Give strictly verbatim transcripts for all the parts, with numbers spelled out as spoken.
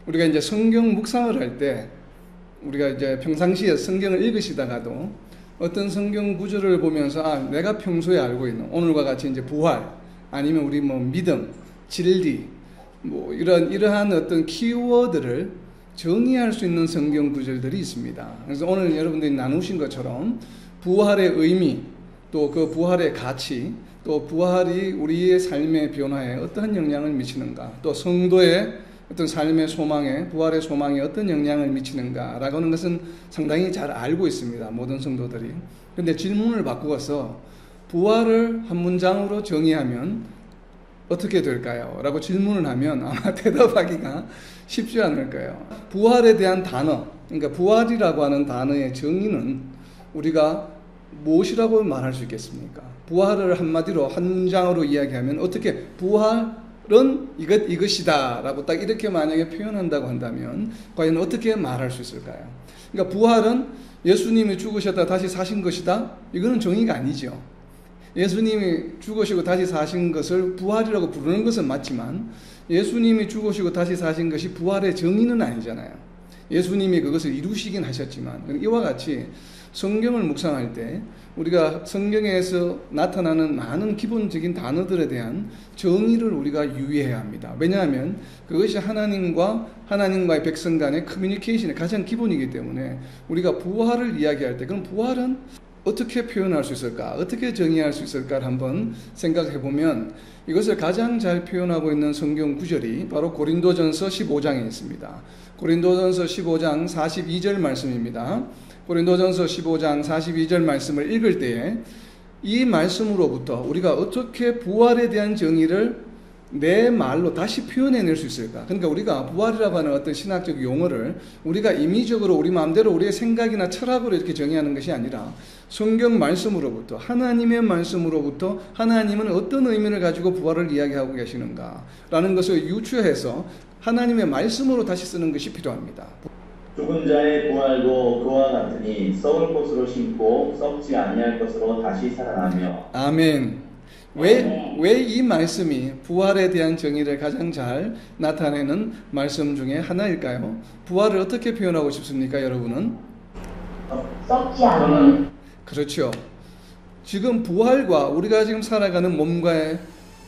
우리가 이제 성경 묵상을 할 때 우리가 이제 평상시에 성경을 읽으시다가도 어떤 성경 구절을 보면서 아, 내가 평소에 알고 있는 오늘과 같이 이제 부활 아니면 우리 뭐 믿음, 진리 뭐 이런 이러한 어떤 키워드를 정의할 수 있는 성경 구절들이 있습니다. 그래서 오늘 여러분들이 나누신 것처럼 부활의 의미, 또 그 부활의 가치, 또 부활이 우리의 삶의 변화에 어떠한 영향을 미치는가, 또 성도의 어떤 삶의 소망에, 부활의 소망에 어떤 영향을 미치는가라고 하는 것은 상당히 잘 알고 있습니다. 모든 성도들이. 그런데 질문을 바꾸어서 부활을 한 문장으로 정의하면 어떻게 될까요? 라고 질문을 하면 아마 대답하기가 쉽지 않을 거예요. 부활에 대한 단어, 그러니까 부활이라고 하는 단어의 정의는 우리가 무엇이라고 말할 수 있겠습니까? 부활을 한마디로 한 문장으로 이야기하면 어떻게 부활은 이것, 이것이다 라고 딱 이렇게 만약에 표현한다고 한다면 과연 어떻게 말할 수 있을까요? 그러니까 부활은 예수님이 죽으셨다 다시 사신 것이다? 이거는 정의가 아니죠. 예수님이 죽으시고 다시 사신 것을 부활이라고 부르는 것은 맞지만 예수님이 죽으시고 다시 사신 것이 부활의 정의는 아니잖아요. 예수님이 그것을 이루시긴 하셨지만 이와 같이 성경을 묵상할 때 우리가 성경에서 나타나는 많은 기본적인 단어들에 대한 정의를 우리가 유의해야 합니다. 왜냐하면 그것이 하나님과 하나님과의 백성 간의 커뮤니케이션의 가장 기본이기 때문에 우리가 부활을 이야기할 때 그럼 부활은 어떻게 표현할 수 있을까? 어떻게 정의할 수 있을까를 한번 생각해 보면 이것을 가장 잘 표현하고 있는 성경 구절이 바로 고린도전서 십오 장에 있습니다. 고린도전서 십오 장 사십이 절 말씀입니다. 고린도전서 십오 장 사십이 절 말씀을 읽을 때에 이 말씀으로부터 우리가 어떻게 부활에 대한 정의를 내 말로 다시 표현해낼 수 있을까? 그러니까 우리가 부활이라고 하는 어떤 신학적 용어를 우리가 임의적으로 우리 마음대로 우리의 생각이나 철학으로 이렇게 정의하는 것이 아니라 성경 말씀으로부터 하나님의 말씀으로부터 하나님은 어떤 의미를 가지고 부활을 이야기하고 계시는가 라는 것을 유추해서 하나님의 말씀으로 다시 쓰는 것이 필요합니다. 죽은 자의 부활도 그와 같으니 썩을 것으로 심고 썩지 아니할 것으로 다시 살아나며. 아멘. 왜, 왜 이 말씀이 부활에 대한 정의를 가장 잘 나타내는 말씀 중에 하나일까요? 부활을 어떻게 표현하고 싶습니까, 여러분은? 썩지 않는. 그렇죠. 지금 부활과 우리가 지금 살아가는 몸과의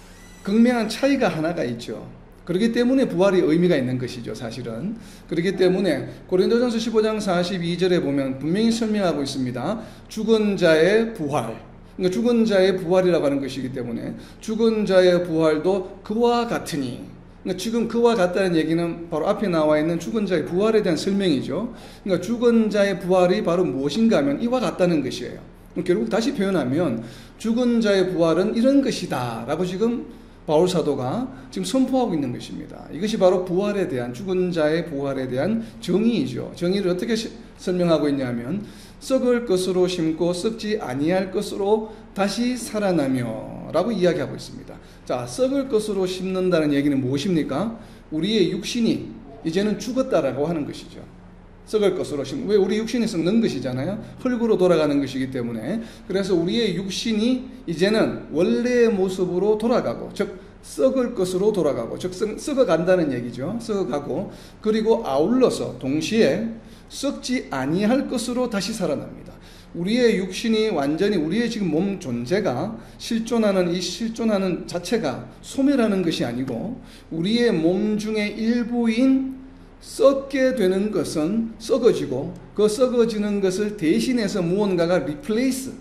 극명한 차이가 하나가 있죠. 그렇기 때문에 부활이 의미가 있는 것이죠, 사실은. 그렇기 때문에 고린도전서 십오 장 사십이 절에 보면 분명히 설명하고 있습니다. 죽은 자의 부활. 그러니까 죽은 자의 부활이라고 하는 것이기 때문에 죽은 자의 부활도 그와 같으니, 그러니까 지금 그와 같다는 얘기는 바로 앞에 나와 있는 죽은 자의 부활에 대한 설명이죠. 그러니까 죽은 자의 부활이 바로 무엇인가 하면 이와 같다는 것이에요. 결국 다시 표현하면 죽은 자의 부활은 이런 것이다 라고 지금 바울 사도가 지금 선포하고 있는 것입니다. 이것이 바로 부활에 대한, 죽은 자의 부활에 대한 정의이죠. 정의를 어떻게 시, 설명하고 있냐면 썩을 것으로 심고 썩지 아니할 것으로 다시 살아나며 라고 이야기하고 있습니다. 자, 썩을 것으로 심는다는 얘기는 무엇입니까? 우리의 육신이 이제는 죽었다라고 하는 것이죠. 썩을 것으로 심. 왜? 우리 육신이 썩는 것이잖아요. 흙으로 돌아가는 것이기 때문에. 그래서 우리의 육신이 이제는 원래의 모습으로 돌아가고, 즉 썩을 것으로 돌아가고, 즉 썩어간다는 얘기죠. 썩어가고, 그리고 아울러서 동시에 썩지 아니할 것으로 다시 살아납니다. 우리의 육신이 완전히 우리의 지금 몸 존재가 실존하는 이 실존하는 자체가 소멸하는 것이 아니고 우리의 몸 중에 일부인 썩게 되는 것은 썩어지고 그 썩어지는 것을 대신해서 무언가가 리플레이스,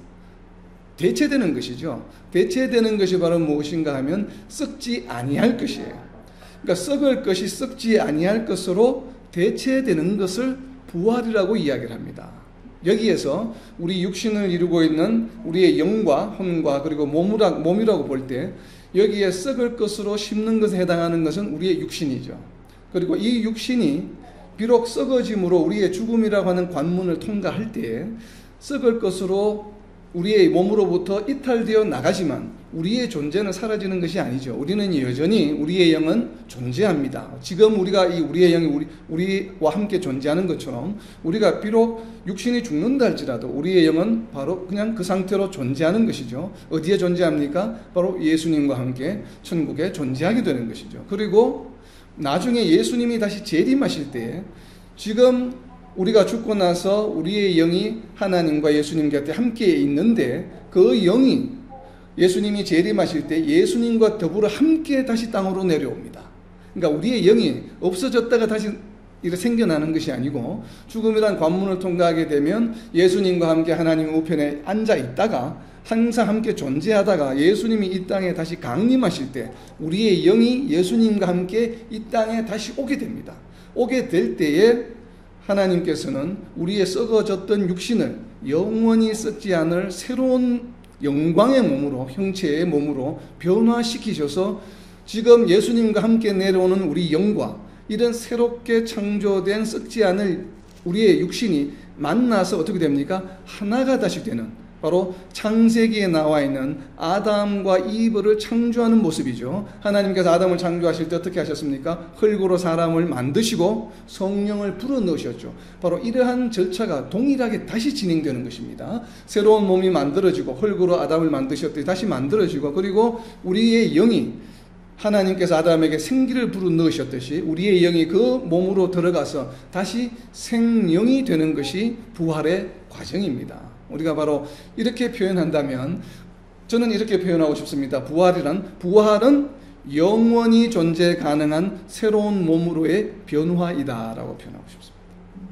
대체되는 것이죠. 대체되는 것이 바로 무엇인가 하면 썩지 아니할 것이에요. 그러니까 썩을 것이 썩지 아니할 것으로 대체되는 것을 부활이라고 이야기를 합니다. 여기에서 우리 육신을 이루고 있는 우리의 영과 혼과 그리고 몸이라고 볼 때 여기에 썩을 것으로 심는 것에 해당하는 것은 우리의 육신이죠. 그리고 이 육신이 비록 썩어짐으로 우리의 죽음이라고 하는 관문을 통과할 때에 썩을 것으로 우리의 몸으로부터 이탈되어 나가지만 우리의 존재는 사라지는 것이 아니죠. 우리는 여전히 우리의 영은 존재합니다. 지금 우리가 이 우리의 영이 우리, 우리와 함께 존재하는 것처럼 우리가 비록 육신이 죽는다 할지라도 우리의 영은 바로 그냥 그 상태로 존재하는 것이죠. 어디에 존재합니까? 바로 예수님과 함께 천국에 존재하게 되는 것이죠. 그리고 나중에 예수님이 다시 재림하실 때 지금 우리가 죽고 나서 우리의 영이 하나님과 예수님 곁에 함께 있는데 그 영이 예수님이 재림하실 때 예수님과 더불어 함께 다시 땅으로 내려옵니다. 그러니까 우리의 영이 없어졌다가 다시 이렇게 생겨나는 것이 아니고 죽음이란 관문을 통과하게 되면 예수님과 함께 하나님 우편에 앉아 있다가 항상 함께 존재하다가 예수님이 이 땅에 다시 강림하실 때 우리의 영이 예수님과 함께 이 땅에 다시 오게 됩니다. 오게 될 때에 하나님께서는 우리의 썩어졌던 육신을 영원히 썩지 않을 새로운 영광의 몸으로, 형체의 몸으로 변화시키셔서 지금 예수님과 함께 내려오는 우리 영과 이런 새롭게 창조된 썩지 않을 우리의 육신이 만나서 어떻게 됩니까? 하나가 다시 되는, 바로 창세기에 나와 있는 아담과 이브를 창조하는 모습이죠. 하나님께서 아담을 창조하실 때 어떻게 하셨습니까? 흙으로 사람을 만드시고 성령을 불어넣으셨죠. 바로 이러한 절차가 동일하게 다시 진행되는 것입니다. 새로운 몸이 만들어지고 흙으로 아담을 만드셨더니 다시 만들어지고, 그리고 우리의 영이 하나님께서 아담에게 생기를 불어넣으셨듯이 우리의 영이 그 몸으로 들어가서 다시 생명이 되는 것이 부활의 과정입니다. 우리가 바로 이렇게 표현한다면 저는 이렇게 표현하고 싶습니다. 부활이란, 부활은 영원히 존재 가능한 새로운 몸으로의 변화이다라고 표현하고 싶습니다.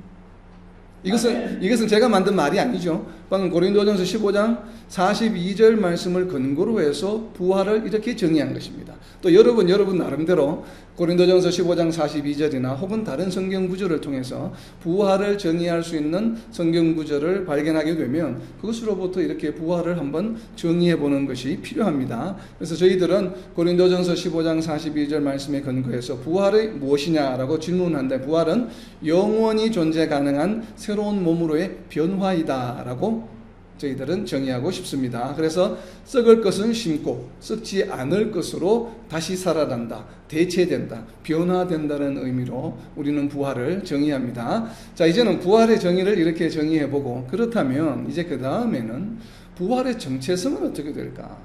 이것은, 이것은 제가 만든 말이 아니죠. 방금 고린도전서 십오 장 사십이 절 말씀을 근거로 해서 부활을 이렇게 정의한 것입니다. 또 여러분, 여러분 나름대로 고린도전서 십오 장 사십이 절이나 혹은 다른 성경 구절을 통해서 부활을 정의할 수 있는 성경 구절을 발견하게 되면 그것으로부터 이렇게 부활을 한번 정의해 보는 것이 필요합니다. 그래서 저희들은 고린도전서 십오 장 사십이 절 말씀에 근거해서 부활이 무엇이냐라고 질문한다. 부활은 영원히 존재 가능한 새로운 몸으로의 변화이다라고 저희들은 정의하고 싶습니다. 그래서 썩을 것은 심고 썩지 않을 것으로 다시 살아난다, 대체된다, 변화된다는 의미로 우리는 부활을 정의합니다. 자, 이제는 부활의 정의를 이렇게 정의해보고, 그렇다면 이제 그 다음에는 부활의 정체성은 어떻게 될까?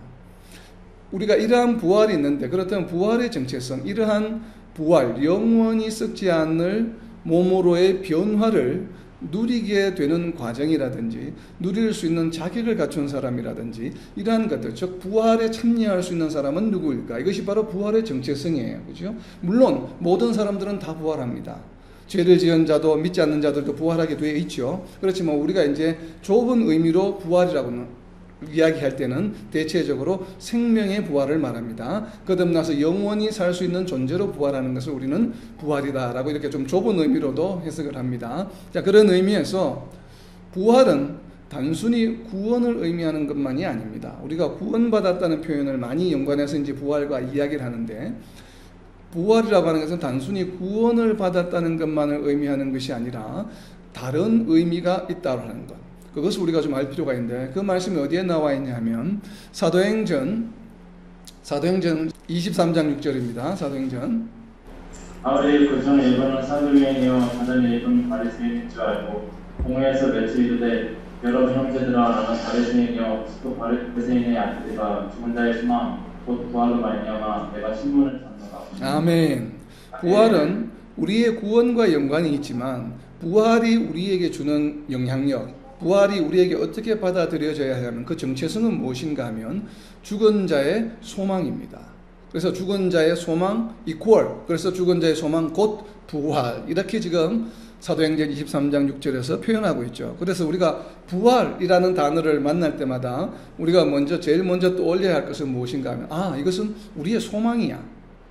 우리가 이러한 부활이 있는데, 그렇다면 부활의 정체성, 이러한 부활, 영원히 썩지 않을 몸으로의 변화를 누리게 되는 과정이라든지 누릴 수 있는 자격을 갖춘 사람이라든지 이러한 것들, 즉 부활에 참여할 수 있는 사람은 누구일까? 이것이 바로 부활의 정체성이에요. 그렇죠? 물론 모든 사람들은 다 부활합니다. 죄를 지은 자도 믿지 않는 자들도 부활하게 되어 있죠. 그렇지만 우리가 이제 좁은 의미로 부활이라고는 이야기할 때는 대체적으로 생명의 부활을 말합니다. 거듭나서 영원히 살 수 있는 존재로 부활하는 것을 우리는 부활이다라고 이렇게 좀 좁은 의미로도 해석을 합니다. 자, 그런 의미에서 부활은 단순히 구원을 의미하는 것만이 아닙니다. 우리가 구원받았다는 표현을 많이 연관해서 이제 부활과 이야기를 하는데, 부활이라고 하는 것은 단순히 구원을 받았다는 것만을 의미하는 것이 아니라 다른 의미가 있다는 것, 그것을 우리가 좀 알 필요가 있는데, 그 말씀이 어디에 나와 있냐 하면 사도행전 사도행전 이십삼 장 육 절입니다. 사도행전. 바울이 그중 일본은 사두개인이요 다른 일본 바리새인인 줄 알고 공회에서 며칠 이르되 여러분 형제들아, 나는 바리새인이요 또 바리새인의 아들이라 죽은 자의 소망 곧 부활로 말미암아 내가 신문을 전하라. 아멘. 부활은 우리의 구원과 연관이 있지만 부활이 우리에게 주는 영향력, 부활이 우리에게 어떻게 받아들여져야 하면 그 정체성은 무엇인가 하면 죽은 자의 소망입니다. 그래서 죽은 자의 소망 이퀄, 그래서 죽은 자의 소망 곧 부활, 이렇게 지금 사도행전 이십삼 장 육 절에서 표현하고 있죠. 그래서 우리가 부활이라는 단어를 만날 때마다 우리가 먼저 제일 먼저 떠올려야 할 것은 무엇인가 하면, 아, 이것은 우리의 소망이야.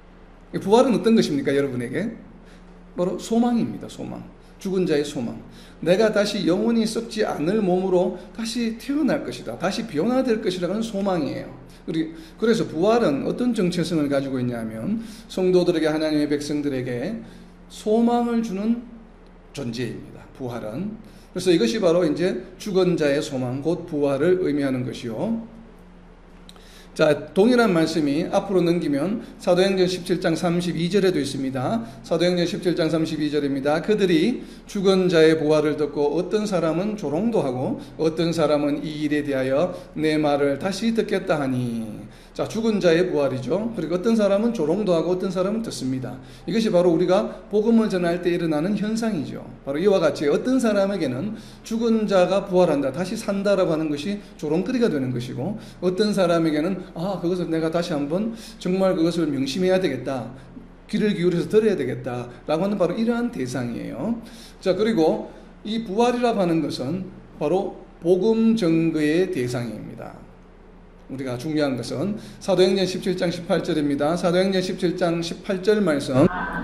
부활은 어떤 것입니까, 여러분에게? 바로 소망입니다. 소망. 죽은 자의 소망. 내가 다시 영원히 썩지 않을 몸으로 다시 태어날 것이다, 다시 변화될 것이라는 소망이에요. 그래서 부활은 어떤 정체성을 가지고 있냐면 성도들에게, 하나님의 백성들에게 소망을 주는 존재입니다. 부활은. 그래서 이것이 바로 이제 죽은 자의 소망 곧 부활을 의미하는 것이요. 자, 동일한 말씀이 앞으로 넘기면 사도행전 십칠 장 삼십이 절에도 있습니다. 사도행전 십칠 장 삼십이 절입니다. 그들이 죽은 자의 부활을 듣고 어떤 사람은 조롱도 하고 어떤 사람은 이 일에 대하여 내 말을 다시 듣겠다 하니, 자, 죽은 자의 부활이죠. 그리고 어떤 사람은 조롱도 하고 어떤 사람은 듣습니다. 이것이 바로 우리가 복음을 전할 때 일어나는 현상이죠. 바로 이와 같이 어떤 사람에게는 죽은 자가 부활한다, 다시 산다라고 하는 것이 조롱거리가 되는 것이고, 어떤 사람에게는 아, 그것을 내가 다시 한번 정말 그것을 명심해야 되겠다, 귀를 기울여서 들어야 되겠다 라고 하는 바로 이러한 대상이에요. 자, 그리고 이 부활이라고 하는 것은 바로 복음 증거의 대상입니다. 우리가 중요한 것은 사도행전 십칠 장 십팔 절입니다. 사도행전 십칠 장 십팔 절 말씀.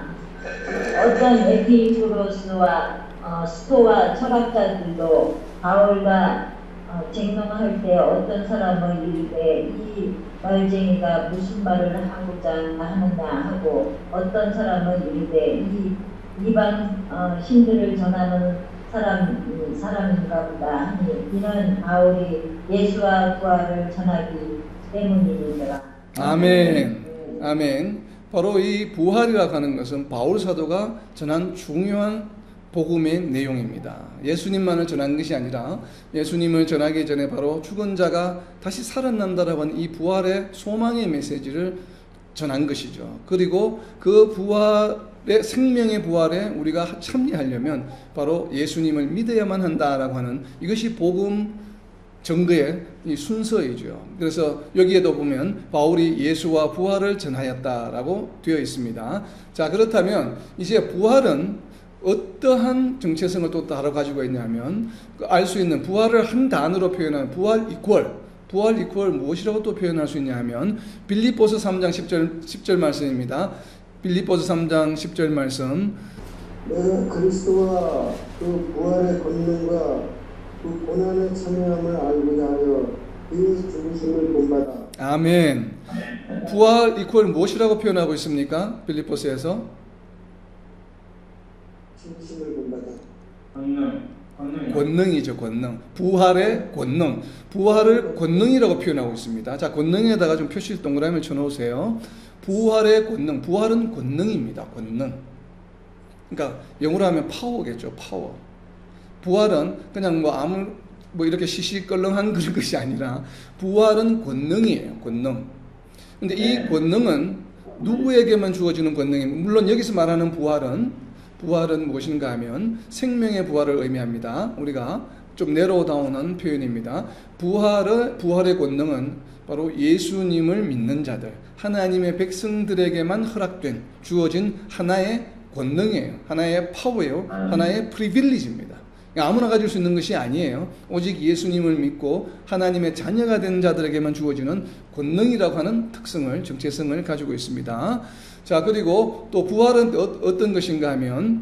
어떤 에피쿠로스와 어, 스토와 철학자들도 바울과 어, 쟁론할 때 어떤 사람은 이르되 이 말쟁이가 무슨 말을 하고자 하느냐 하고, 어떤 사람은 이르되 이 이방 어, 신들을 전하는 사람, 사람인가 보다 하니 이는 바울이 예수와 부활을 전하기 때문이니라. 아멘. 아멘. 바로 이 부활이라고 하는 것은 바울 사도가 전한 중요한 복음의 내용입니다. 예수님만을 전한 것이 아니라 예수님을 전하기 전에 바로 죽은 자가 다시 살아난다라고 하는 이 부활의 소망의 메시지를 전한 것이죠. 그리고 그 부활의 생명의 부활에 우리가 참여하려면 바로 예수님을 믿어야만 한다라고 하는 이것이 복음 증거의 이 순서이죠. 그래서 여기에도 보면 바울이 예수와 부활을 전하였다라고 되어 있습니다. 자, 그렇다면 이제 부활은 어떠한 정체성을 또 따로 가지고 있냐면 알 수 있는 부활을 한 단어로 표현하는 부활 이퀄, 부활 이퀄 무엇이라고 또 표현할 수 있냐 하면 빌립보서 삼 장 십 절, 십 절 말씀입니다. 빌립보서 삼 장 십 절 말씀. 내가 그리스도와 그 부활의 권능과 그 고난의 참여함을 알고자 하여 그의 죽으심을 본받아. 아멘. 부활 이퀄 무엇이라고 표현하고 있습니까? 빌립보서에서 죽으심을 본받아. 권능. 권능이요. 권능이죠, 권능. 부활의 권능. 부활을 권능이라고 표현하고 있습니다. 자, 권능에다가 좀 표시 동그라미를 쳐놓으세요. 부활의 권능. 부활은 권능입니다. 권능. 그러니까 영어로 하면 파워겠죠, 파워. 부활은 그냥 뭐 아무 뭐 이렇게 시시껄렁한 그런 것이 아니라 부활은 권능이에요, 권능. 근데 이 권능은 누구에게만 주어지는 권능입니다. 물론 여기서 말하는 부활은 부활은 무엇인가 하면 생명의 부활을 의미합니다. 우리가 좀 내로다운한 표현입니다. 부활의, 부활의 권능은 바로 예수님을 믿는 자들, 하나님의 백성들에게만 허락된, 주어진 하나의 권능이에요. 하나의 파워예요. 하나의 프리빌리지입니다. 아무나 가질 수 있는 것이 아니에요. 오직 예수님을 믿고 하나님의 자녀가 된 자들에게만 주어지는 권능이라고 하는 특성을, 정체성을 가지고 있습니다. 자, 그리고 또 부활은 어떤 것인가 하면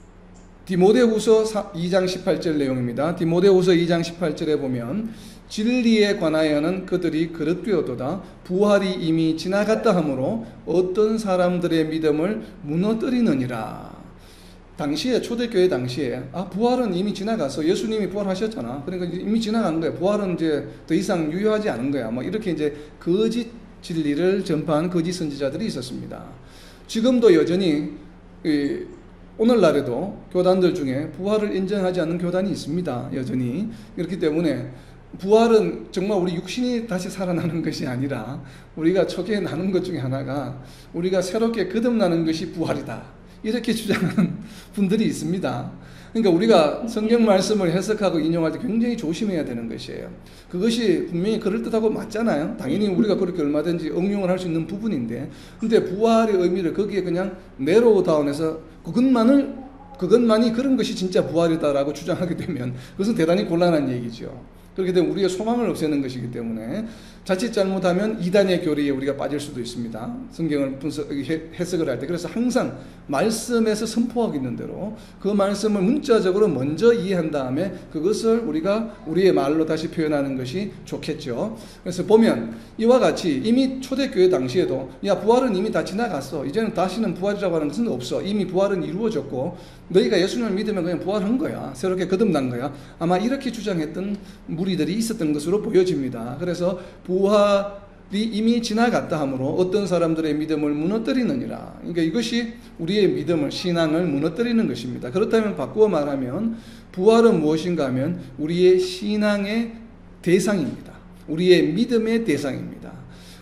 디모데후서 이 장 십팔 절 내용입니다. 디모데후서 이 장 십팔 절에 보면 진리에 관하여는 그들이 그릇되었도다. 부활이 이미 지나갔다 하므로 어떤 사람들의 믿음을 무너뜨리느니라. 당시에 초대교회 당시에 아 부활은 이미 지나가서 예수님이 부활하셨잖아. 그러니까 이미 지나간 거야. 부활은 이제 더 이상 유효하지 않은 거야. 뭐 이렇게 이제 거짓 진리를 전파한 거짓 선지자들이 있었습니다. 지금도 여전히 이 오늘날에도 교단들 중에 부활을 인정하지 않는 교단이 있습니다. 여전히. 그렇기 때문에 부활은 정말 우리 육신이 다시 살아나는 것이 아니라 우리가 초기에 나는 것 중에 하나가 우리가 새롭게 거듭나는 것이 부활이다. 이렇게 주장하는 분들이 있습니다. 그러니까 우리가 성경 말씀을 해석하고 인용할 때 굉장히 조심해야 되는 것이에요. 그것이 분명히 그럴듯하고 맞잖아요. 당연히 우리가 그렇게 얼마든지 응용을 할 수 있는 부분인데, 근데 부활의 의미를 거기에 그냥 내로다운해서 그것만을 그것만이 그런 것이 진짜 부활이다라고 주장하게 되면 그것은 대단히 곤란한 얘기죠. 그렇게 되면 우리의 소망을 없애는 것이기 때문에 자칫 잘못하면 이단의 교리에 우리가 빠질 수도 있습니다. 성경을 분석, 해석을 할 때. 그래서 항상 말씀에서 선포하고 있는 대로 그 말씀을 문자적으로 먼저 이해한 다음에 그것을 우리가 우리의 말로 다시 표현하는 것이 좋겠죠. 그래서 보면 이와 같이 이미 초대교회 당시에도 야 부활은 이미 다 지나갔어. 이제는 다시는 부활이라고 하는 것은 없어. 이미 부활은 이루어졌고 너희가 예수님을 믿으면 그냥 부활한 거야. 새롭게 거듭난 거야. 아마 이렇게 주장했던 무리들이 있었던 것으로 보여집니다. 그래서 부활이 이미 지나갔다 하므로 어떤 사람들의 믿음을 무너뜨리느니라. 그러니까 이것이 우리의 믿음을, 신앙을 무너뜨리는 것입니다. 그렇다면 바꾸어 말하면 부활은 무엇인가 하면 우리의 신앙의 대상입니다. 우리의 믿음의 대상입니다.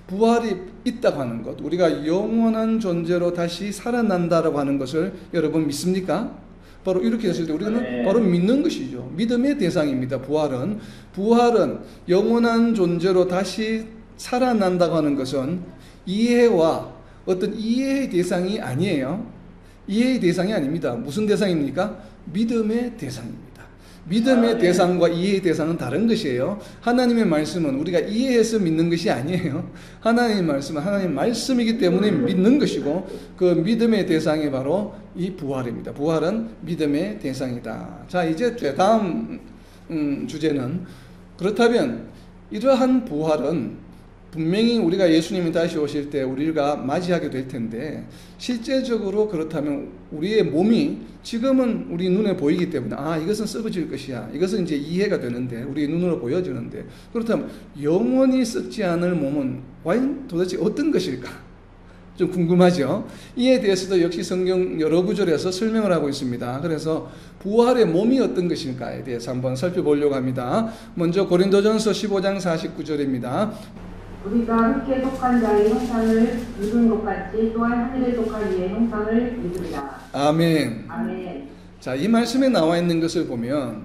부활이 있다고 하는 것, 우리가 영원한 존재로 다시 살아난다라고 하는 것을 여러분 믿습니까? 바로 이렇게 했을 때 우리는 네. 바로 믿는 것이죠. 믿음의 대상입니다. 부활은 부활은 영원한 존재로 다시 살아난다고 하는 것은 이해와 어떤 이해의 대상이 아니에요. 이해의 대상이 아닙니다. 무슨 대상입니까? 믿음의 대상입니다. 믿음의 아, 네. 대상과 이해의 대상은 다른 것이에요. 하나님의 말씀은 우리가 이해해서 믿는 것이 아니에요. 하나님의 말씀은 하나님의 말씀이기 때문에 믿는 것이고, 그 믿음의 대상이 바로 이 부활입니다. 부활은 믿음의 대상이다. 자, 이제 다음 음, 주제는, 그렇다면 이러한 부활은 분명히 우리가 예수님이 다시 오실 때 우리가 맞이하게 될 텐데, 실제적으로 그렇다면 우리의 몸이 지금은 우리 눈에 보이기 때문에 아, 이것은 썩어질 것이야, 이것은 이제 이해가 되는데, 우리 눈으로 보여지는데, 그렇다면 영원히 썩지 않을 몸은 과연 도대체 어떤 것일까? 좀 궁금하죠? 이에 대해서도 역시 성경 여러 구절에서 설명을 하고 있습니다. 그래서 부활의 몸이 어떤 것일까에 대해서 한번 살펴보려고 합니다. 먼저 고린도전서 십오 장 사십구 절입니다. 우리가 흙에 속한 자의 형상을 입은 것 같이 또한 하늘에 속한 이의 형상을 입으리라. 아멘. 아멘. 자, 이 말씀에 나와 있는 것을 보면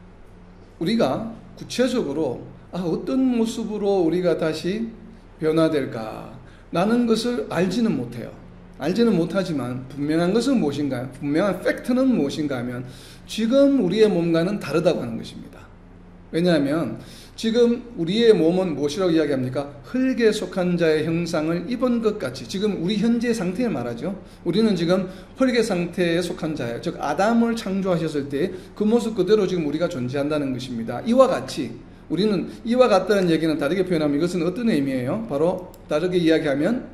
우리가 구체적으로 아, 어떤 모습으로 우리가 다시 변화될까 라는 것을 알지는 못해요. 알지는 못하지만 분명한 것은 무엇인가요? 분명한 팩트는 무엇인가 하면 지금 우리의 몸과는 다르다고 하는 것입니다. 왜냐하면 지금 우리의 몸은 무엇이라고 이야기합니까? 흙에 속한 자의 형상을 입은 것 같이, 지금 우리 현재 상태를 말하죠. 우리는 지금 흙의 상태에 속한 자예요. 즉 아담을 창조하셨을 때 그 모습 그대로 지금 우리가 존재한다는 것입니다. 이와 같이 우리는, 이와 같다는 얘기는 다르게 표현하면 이것은 어떤 의미예요? 바로 다르게 이야기하면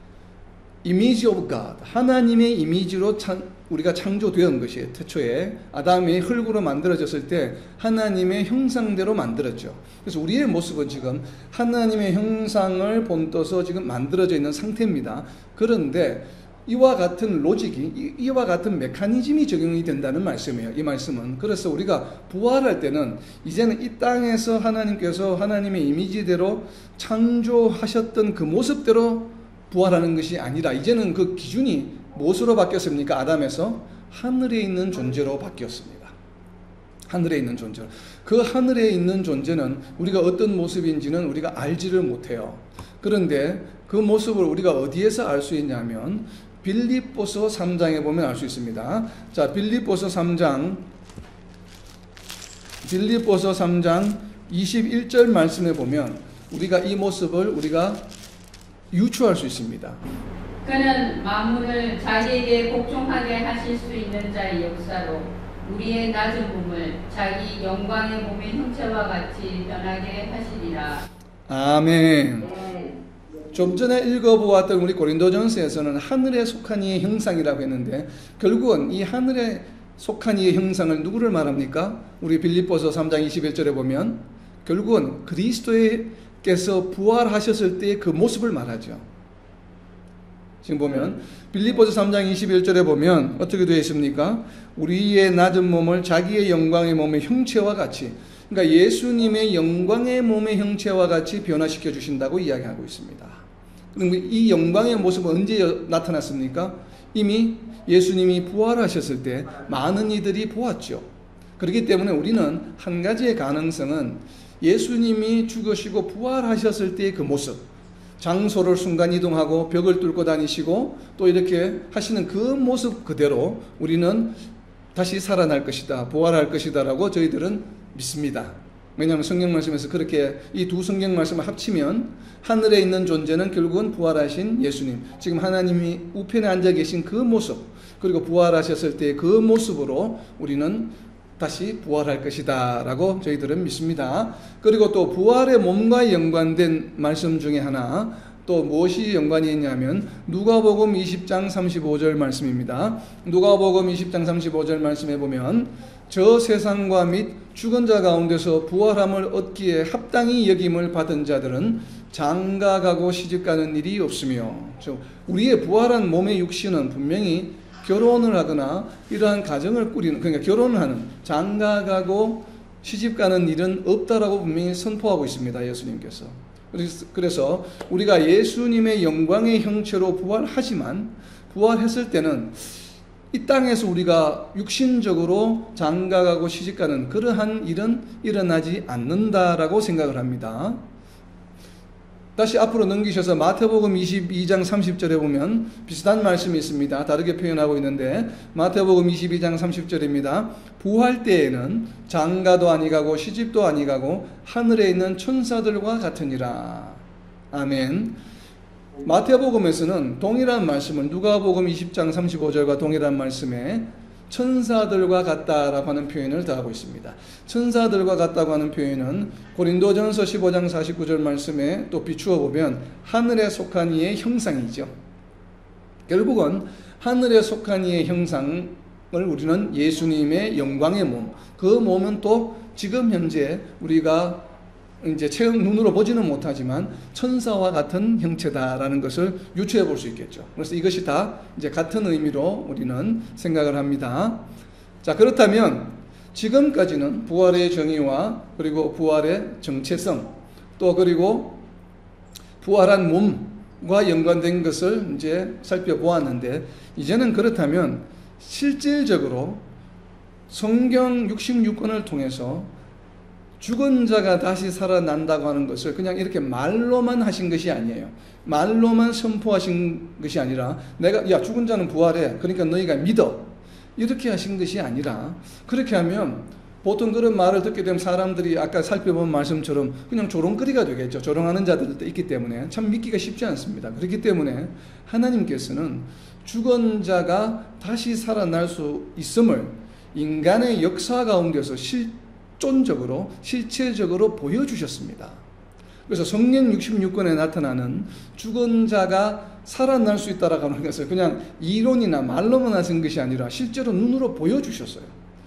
이미지 오브 갓, 하나님의 이미지로 창, 우리가 창조되었던 것이에요. 태초에 아담이 흙으로 만들어졌을 때 하나님의 형상대로 만들었죠. 그래서 우리의 모습은 지금 하나님의 형상을 본떠서 지금 만들어져 있는 상태입니다. 그런데 이와 같은 로직이, 이와 같은 메커니즘이 적용이 된다는 말씀이에요. 이 말씀은. 그래서 우리가 부활할 때는 이제는 이 땅에서 하나님께서 하나님의 이미지대로 창조하셨던 그 모습대로 부활하는 것이 아니라 이제는 그 기준이 무엇으로 바뀌었습니까? 아담에서 하늘에 있는 존재로 바뀌었습니다. 하늘에 있는 존재. 그 하늘에 있는 존재는 우리가 어떤 모습인지는 우리가 알지를 못해요. 그런데 그 모습을 우리가 어디에서 알 수 있냐면 빌립보서 삼 장에 보면 알 수 있습니다. 자, 빌립보서 삼 장 빌립보서 삼 장 이십일 절 말씀에 보면 우리가 이 모습을 우리가 유추할 수 있습니다. 그는 만물을 자기에게 복종하게 하실 수 있는 자의 역사로 우리의 낮은 몸을 자기 영광의 몸의 형체와 같이 변하게 하시리라. 아멘. 네. 좀 전에 읽어보았던 우리 고린도전서에서는 하늘에 속한 이의 형상이라고 했는데, 결국은 이 하늘에 속한 이의 형상을 누구를 말합니까? 우리 빌립보서 삼 장 이십일 절에 보면 결국은 그리스도께서 부활하셨을 때의 그 모습을 말하죠. 지금 보면 빌립보서 삼 장 이십일 절에 보면 어떻게 되어 있습니까? 우리의 낮은 몸을 자기의 영광의 몸의 형체와 같이, 그러니까 예수님의 영광의 몸의 형체와 같이 변화시켜 주신다고 이야기하고 있습니다. 그럼 이 영광의 모습은 언제 나타났습니까? 이미 예수님이 부활하셨을 때 많은 이들이 보았죠. 그렇기 때문에 우리는 한 가지의 가능성은 예수님이 죽으시고 부활하셨을 때의 그 모습, 장소를 순간 이동하고 벽을 뚫고 다니시고 또 이렇게 하시는 그 모습 그대로 우리는 다시 살아날 것이다, 부활할 것이다 라고 저희들은 믿습니다. 왜냐하면 성경 말씀에서 그렇게 이 두 성경 말씀을 합치면 하늘에 있는 존재는 결국은 부활하신 예수님, 지금 하나님이 우편에 앉아 계신 그 모습, 그리고 부활하셨을 때의 그 모습으로 우리는 다시 부활할 것이다 라고 저희들은 믿습니다. 그리고 또 부활의 몸과 연관된 말씀 중에 하나, 또 무엇이 연관이 있냐면 누가복음 이십 장 삼십오 절 말씀입니다. 누가복음 이십 장 삼십오 절 말씀에 보면 저 세상과 및 죽은 자 가운데서 부활함을 얻기에 합당히 여김을 받은 자들은 장가가고 시집가는 일이 없으며, 우리의 부활한 몸의 육신은 분명히 결혼을 하거나 이러한 가정을 꾸리는, 그러니까 결혼을 하는, 장가가고 시집가는 일은 없다라고 분명히 선포하고 있습니다. 예수님께서. 그래서 우리가 예수님의 영광의 형체로 부활하지만 부활했을 때는 이 땅에서 우리가 육신적으로 장가가고 시집가는 그러한 일은 일어나지 않는다라고 생각을 합니다. 다시 앞으로 넘기셔서 마태복음 이십이 장 삼십 절에 보면 비슷한 말씀이 있습니다. 다르게 표현하고 있는데 마태복음 이십이 장 삼십 절입니다. 부활 때에는 장가도 아니가고 시집도 아니가고 하늘에 있는 천사들과 같으니라. 아멘. 마태복음에서는 동일한 말씀을 누가복음 이십 장 삼십오 절과 동일한 말씀에 천사들과 같다라고 하는 표현을 더하고 있습니다. 천사들과 같다고 하는 표현은 고린도전서 십오 장 사십구 절 말씀에 또 비추어 보면 하늘에 속한 이의 형상이죠. 결국은 하늘에 속한 이의 형상을 우리는 예수님의 영광의 몸, 그 몸은 또 지금 현재 우리가 이제 체험 눈으로 보지는 못하지만 천사와 같은 형체다라는 것을 유추해 볼 수 있겠죠. 그래서 이것이 다 이제 같은 의미로 우리는 생각을 합니다. 자, 그렇다면 지금까지는 부활의 정의와 그리고 부활의 정체성 또 그리고 부활한 몸과 연관된 것을 이제 살펴보았는데 이제는 그렇다면 실질적으로 성경 육십육 권을 통해서 죽은 자가 다시 살아난다고 하는 것을 그냥 이렇게 말로만 하신 것이 아니에요. 말로만 선포하신 것이 아니라 내가 야 죽은 자는 부활해 그러니까 너희가 믿어 이렇게 하신 것이 아니라 그렇게 하면 보통 그런 말을 듣게 되면 사람들이 아까 살펴본 말씀처럼 그냥 조롱거리가 되겠죠. 조롱하는 자들도 있기 때문에 참 믿기가 쉽지 않습니다. 그렇기 때문에 하나님께서는 죽은 자가 다시 살아날 수 있음을 인간의 역사 가운데서 실 존적으로 실체적으로 보여주셨습니다. 그래서 성령 육십육 권에 나타나는 죽은 자가 살아날 수 있다라고 하는 것을 그냥 이론이나 말로만 하신 것이 아니라 실제로 눈으로 보여주셨어요.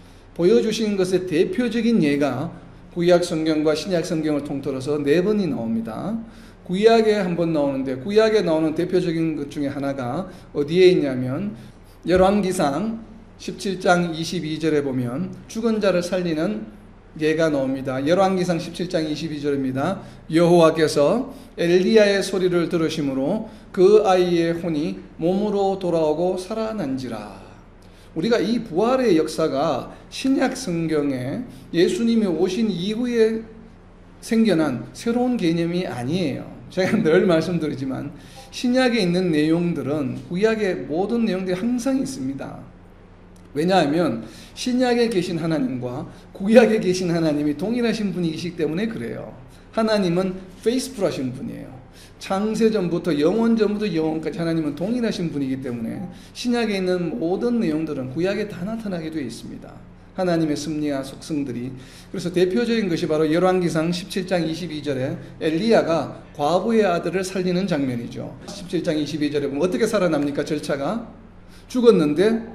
보여주신 것의 대표적인 예가 구약 성경과 신약 성경을 통틀어서 네 번이 나옵니다. 구약에 한 번 나오는데 구약에 나오는 대표적인 것 중에 하나가 어디에 있냐면 열왕기상 십칠 장 이십이 절에 보면 죽은 자를 살리는 예가 나옵니다. 열왕기상 십칠 장 이십이 절입니다. 여호와께서 엘리야의 소리를 들으심으로 그 아이의 혼이 몸으로 돌아오고 살아난지라. 우리가 이 부활의 역사가 신약 성경에 예수님이 오신 이후에 생겨난 새로운 개념이 아니에요. 제가 늘 말씀드리지만 신약에 있는 내용들은 구약의 모든 내용들이 항상 있습니다. 왜냐하면 신약에 계신 하나님과 구약에 계신 하나님이 동일하신 분이시기 때문에 그래요. 하나님은 페이스풀하신 분이에요. 창세전부터 영원전부터 영원까지 하나님은 동일하신 분이기 때문에 신약에 있는 모든 내용들은 구약에 다 나타나게 되어 있습니다. 하나님의 섭리와 속성들이. 그래서 대표적인 것이 바로 열왕기상 십칠 장 이십이 절에 엘리야가 과부의 아들을 살리는 장면이죠. 십칠 장 이십이 절에 보면 어떻게 살아납니까? 절차가 죽었는데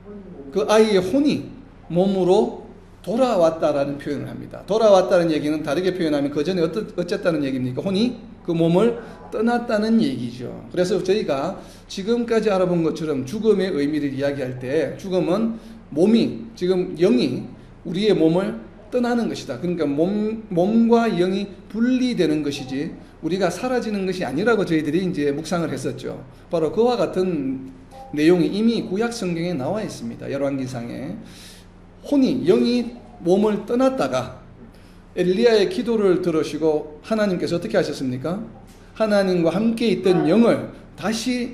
그 아이의 혼이 몸으로 돌아왔다라는 표현을 합니다. 돌아왔다는 얘기는 다르게 표현하면 그 전에 어쨌다는 얘기입니까? 혼이 그 몸을 떠났다는 얘기죠. 그래서 저희가 지금까지 알아본 것처럼 죽음의 의미를 이야기할 때 죽음은 몸이 지금 영이 우리의 몸을 떠나는 것이다. 그러니까 몸, 몸과 영이 분리되는 것이지 우리가 사라지는 것이 아니라고 저희들이 이제 묵상을 했었죠. 바로 그와 같은 내용이 이미 구약 성경에 나와 있습니다. 열왕기상에 혼이 영이 몸을 떠났다가 엘리야의 기도를 들으시고 하나님께서 어떻게 하셨습니까? 하나님과 함께 있던 영을 다시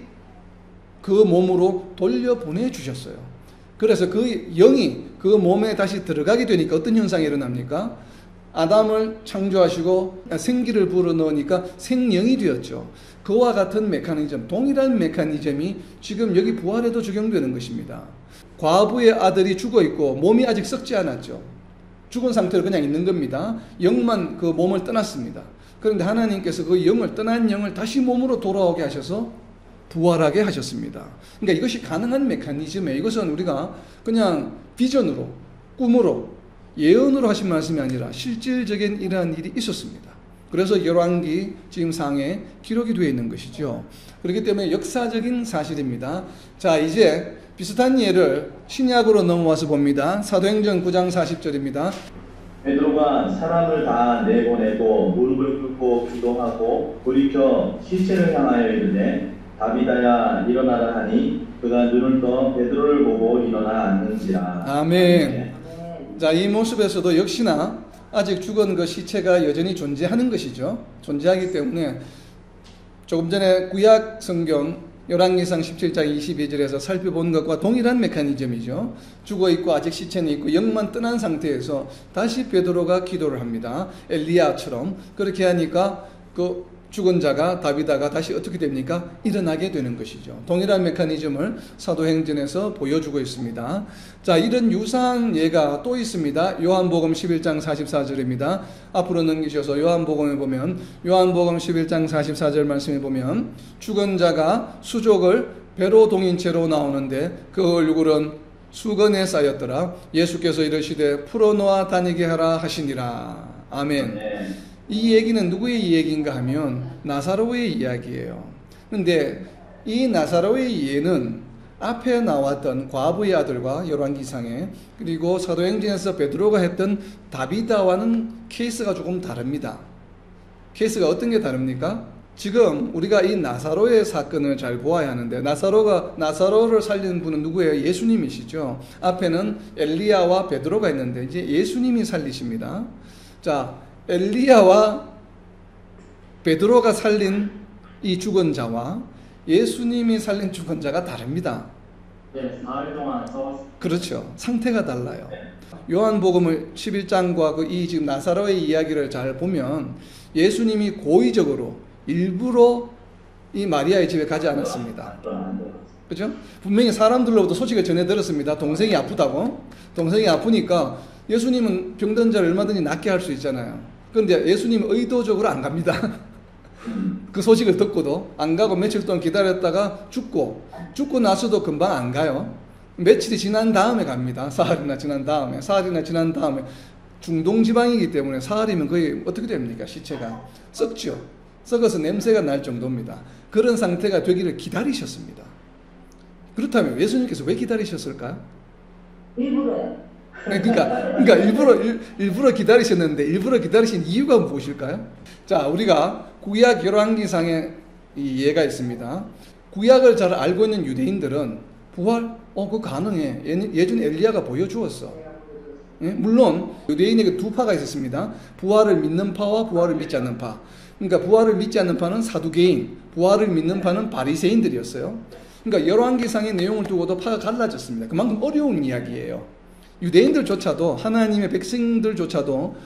그 몸으로 돌려보내 주셨어요. 그래서 그 영이 그 몸에 다시 들어가게 되니까 어떤 현상이 일어납니까? 아담을 창조하시고 생기를 불어넣으니까 생명이 되었죠. 그와 같은 메커니즘, 동일한 메커니즘이 지금 여기 부활에도 적용되는 것입니다. 과부의 아들이 죽어 있고 몸이 아직 썩지 않았죠. 죽은 상태로 그냥 있는 겁니다. 영만 그 몸을 떠났습니다. 그런데 하나님께서 그 영을 떠난 영을 다시 몸으로 돌아오게 하셔서 부활하게 하셨습니다. 그러니까 이것이 가능한 메커니즘이에요. 이것은 우리가 그냥 비전으로, 꿈으로, 예언으로 하신 말씀이 아니라 실질적인 이러한 일이 있었습니다. 그래서 열왕기 지금 상에 기록이 되어 있는 것이죠. 그렇기 때문에 역사적인 사실입니다. 자, 이제 비슷한 예를 신약으로 넘어와서 봅니다. 사도행전 구 장 사십 절입니다. 베드로가 사람을 다 내보내고 무릎을 꿇고 기도하고 돌이켜 시체를 향하여 이르되 다비다야 일어나라 하니 그가 눈을 떠 베드로를 보고 일어나 앉는지라. 아멘. 자, 이 모습에서도 역시나 아직 죽은 그 시체가 여전히 존재하는 것이죠. 존재하기 때문에 조금 전에 구약 성경 열왕기상 십칠 장 이십이 절에서 살펴본 것과 동일한 메커니즘이죠. 죽어있고 아직 시체는 있고 영만 떠난 상태에서 다시 베드로가 기도를 합니다. 엘리야처럼. 그렇게 하니까 그 죽은 자가 다비다가 다시 어떻게 됩니까? 일어나게 되는 것이죠. 동일한 메커니즘을 사도행전에서 보여주고 있습니다. 자, 이런 유사한 예가 또 있습니다. 요한복음 십일 장 사십사 절입니다. 앞으로 넘기셔서 요한복음에 보면 요한복음 십일 장 사십사 절 말씀에 보면 죽은 자가 수족을 배로 동인 채로 나오는데 그 얼굴은 수건에 쌓였더라. 예수께서 이르시되 풀어놓아 다니게 하라 하시니라. 아멘. 네. 이 얘기는 누구의 이야기인가 하면 나사로의 이야기예요. 그런데 이 나사로의 예는 앞에 나왔던 과부의 아들과 열왕기상에 그리고 사도행전에서 베드로가 했던 다비다와는 케이스가 조금 다릅니다. 케이스가 어떤 게 다릅니까? 지금 우리가 이 나사로의 사건을 잘 보아야 하는데 나사로가 나사로를 살린 분은 누구예요? 예수님이시죠. 앞에는 엘리야와 베드로가 있는데 이제 예수님이 살리십니다. 자, 엘리야와 베드로가 살린 이 죽은 자와 예수님이 살린 죽은 자가 다릅니다. 네, 사흘 동안 썩었습니다. 그렇죠. 상태가 달라요. 요한복음을 십일 장과 그 이 지금 나사로의 이야기를 잘 보면 예수님이 고의적으로 일부러 이 마리아의 집에 가지 않았습니다. 그렇죠? 분명히 사람들로부터 소식을 전해 들었습니다. 동생이 아프다고. 동생이 아프니까 예수님은 병든 자를 얼마든지 낫게 할 수 있잖아요. 그런데 예수님은 의도적으로 안 갑니다. 그 소식을 듣고도 안 가고 며칠 동안 기다렸다가 죽고 죽고 나서도 금방 안 가요. 며칠이 지난 다음에 갑니다. 사흘이나 지난 다음에 사흘이나 지난 다음에 중동 지방이기 때문에 사흘이면 거의 어떻게 됩니까? 시체가 썩죠. 썩어서 냄새가 날 정도입니다. 그런 상태가 되기를 기다리셨습니다. 그렇다면 예수님께서 왜 기다리셨을까요? 일부러요. 그러니까, 그러니까 일부러 일, 일부러 기다리셨는데 일부러 기다리신 이유가 무엇일까요? 자, 우리가 구약 열왕기상에 이 예가 있습니다. 구약을 잘 알고 있는 유대인들은 부활, 어, 그거 가능해. 예전 엘리야가 보여주었어. 예? 물론 유대인에게 두 파가 있었습니다. 부활을 믿는 파와 부활을 믿지 않는 파. 그러니까 부활을 믿지 않는 파는 사두개인, 부활을 믿는 파는 바리새인들이었어요. 그러니까 열왕기상의 내용을 두고도 파가 갈라졌습니다. 그만큼 어려운 이야기예요. 유대인들조차도 하나님의 백성들조차도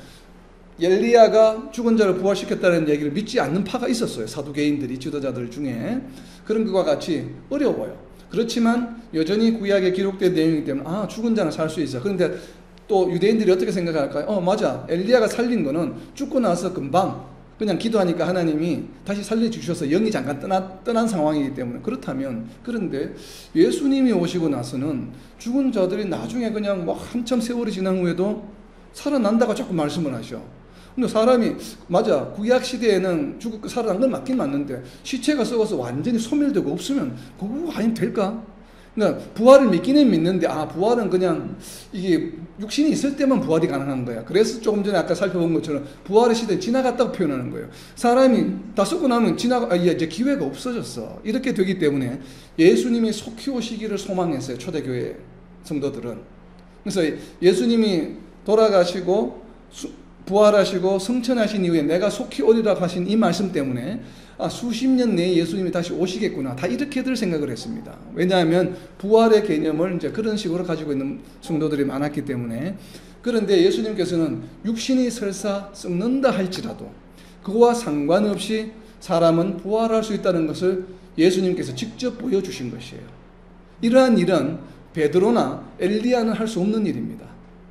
엘리야가 죽은 자를 부활시켰다는 얘기를 믿지 않는 파가 있었어요. 사두개인들이 지도자들 중에. 그런 것과 같이 어려워요. 그렇지만 여전히 구약에 기록된 내용이기 때문에 아, 죽은 자는 살 수 있어. 그런데 또 유대인들이 어떻게 생각할까요? 어, 맞아. 엘리야가 살린 거는 죽고 나서 금방 그냥 기도하니까 하나님이 다시 살려주셔서 영이 잠깐 떠나, 떠난 상황이기 때문에 그렇다면 그런데 예수님이 오시고 나서는 죽은 자들이 나중에 그냥 뭐 한참 세월이 지난 후에도 살아난다고 자꾸 말씀을 하셔. 근데 사람이 맞아 구약 시대에는 죽고 살아난 건 맞긴 맞는데 시체가 썩어서 완전히 소멸되고 없으면 그거 아니면 될까? 그러니까 부활을 믿기는 믿는데 아 부활은 그냥 이게 육신이 있을 때만 부활이 가능한 거야. 그래서 조금 전에 아까 살펴본 것처럼 부활의 시대는 지나갔다고 표현하는 거예요. 사람이 다 썩고 나면 지나가 아, 이제 기회가 없어졌어. 이렇게 되기 때문에 예수님이 속히 오시기를 소망했어요. 초대교회 성도들은. 그래서 예수님이 돌아가시고 수, 부활하시고 승천하신 이후에 내가 속히 오리라 하신 이 말씀 때문에 아, 수십 년 내에 예수님이 다시 오시겠구나. 다 이렇게들 생각을 했습니다. 왜냐하면 부활의 개념을 이제 그런 식으로 가지고 있는 성도들이 많았기 때문에. 그런데 예수님께서는 육신이 설사 썩는다 할지라도 그거와 상관없이 사람은 부활할 수 있다는 것을 예수님께서 직접 보여주신 것이에요. 이러한 일은 베드로나 엘리야는 할 수 없는 일입니다.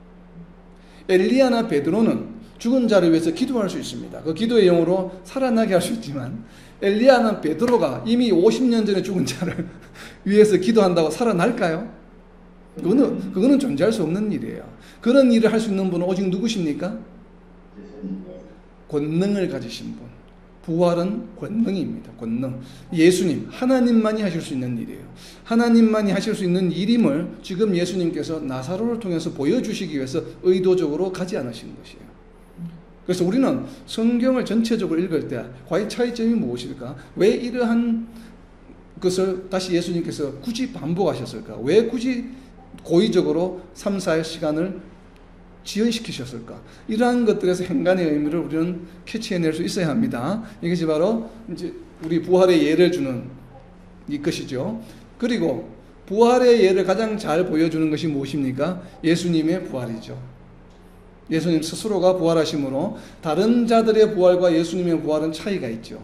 엘리야나 베드로는 죽은 자를 위해서 기도할 수 있습니다. 그 기도의 영으로 살아나게 할 수 있지만 엘리야는 베드로가 이미 오십 년 전에 죽은 자를 위해서 기도한다고 살아날까요? 그거는, 그거는 존재할 수 없는 일이에요. 그런 일을 할 수 있는 분은 오직 누구십니까? 권능을 가지신 분, 부활은 권능입니다. 권능. 예수님, 하나님만이 하실 수 있는 일이에요. 하나님만이 하실 수 있는 일임을 지금 예수님께서 나사로를 통해서 보여주시기 위해서 의도적으로 가지 않으신 것이에요. 그래서 우리는 성경을 전체적으로 읽을 때 과연 차이점이 무엇일까? 왜 이러한 것을 다시 예수님께서 굳이 반복하셨을까? 왜 굳이 고의적으로 삼, 사일 시간을 지연시키셨을까? 이러한 것들에서 행간의 의미를 우리는 캐치해낼 수 있어야 합니다. 이것이 바로 이제 우리 부활의 예를 주는 이것이죠. 그리고 부활의 예를 가장 잘 보여주는 것이 무엇입니까? 예수님의 부활이죠. 예수님 스스로가 부활하심으로 다른 자들의 부활과 예수님의 부활은 차이가 있죠.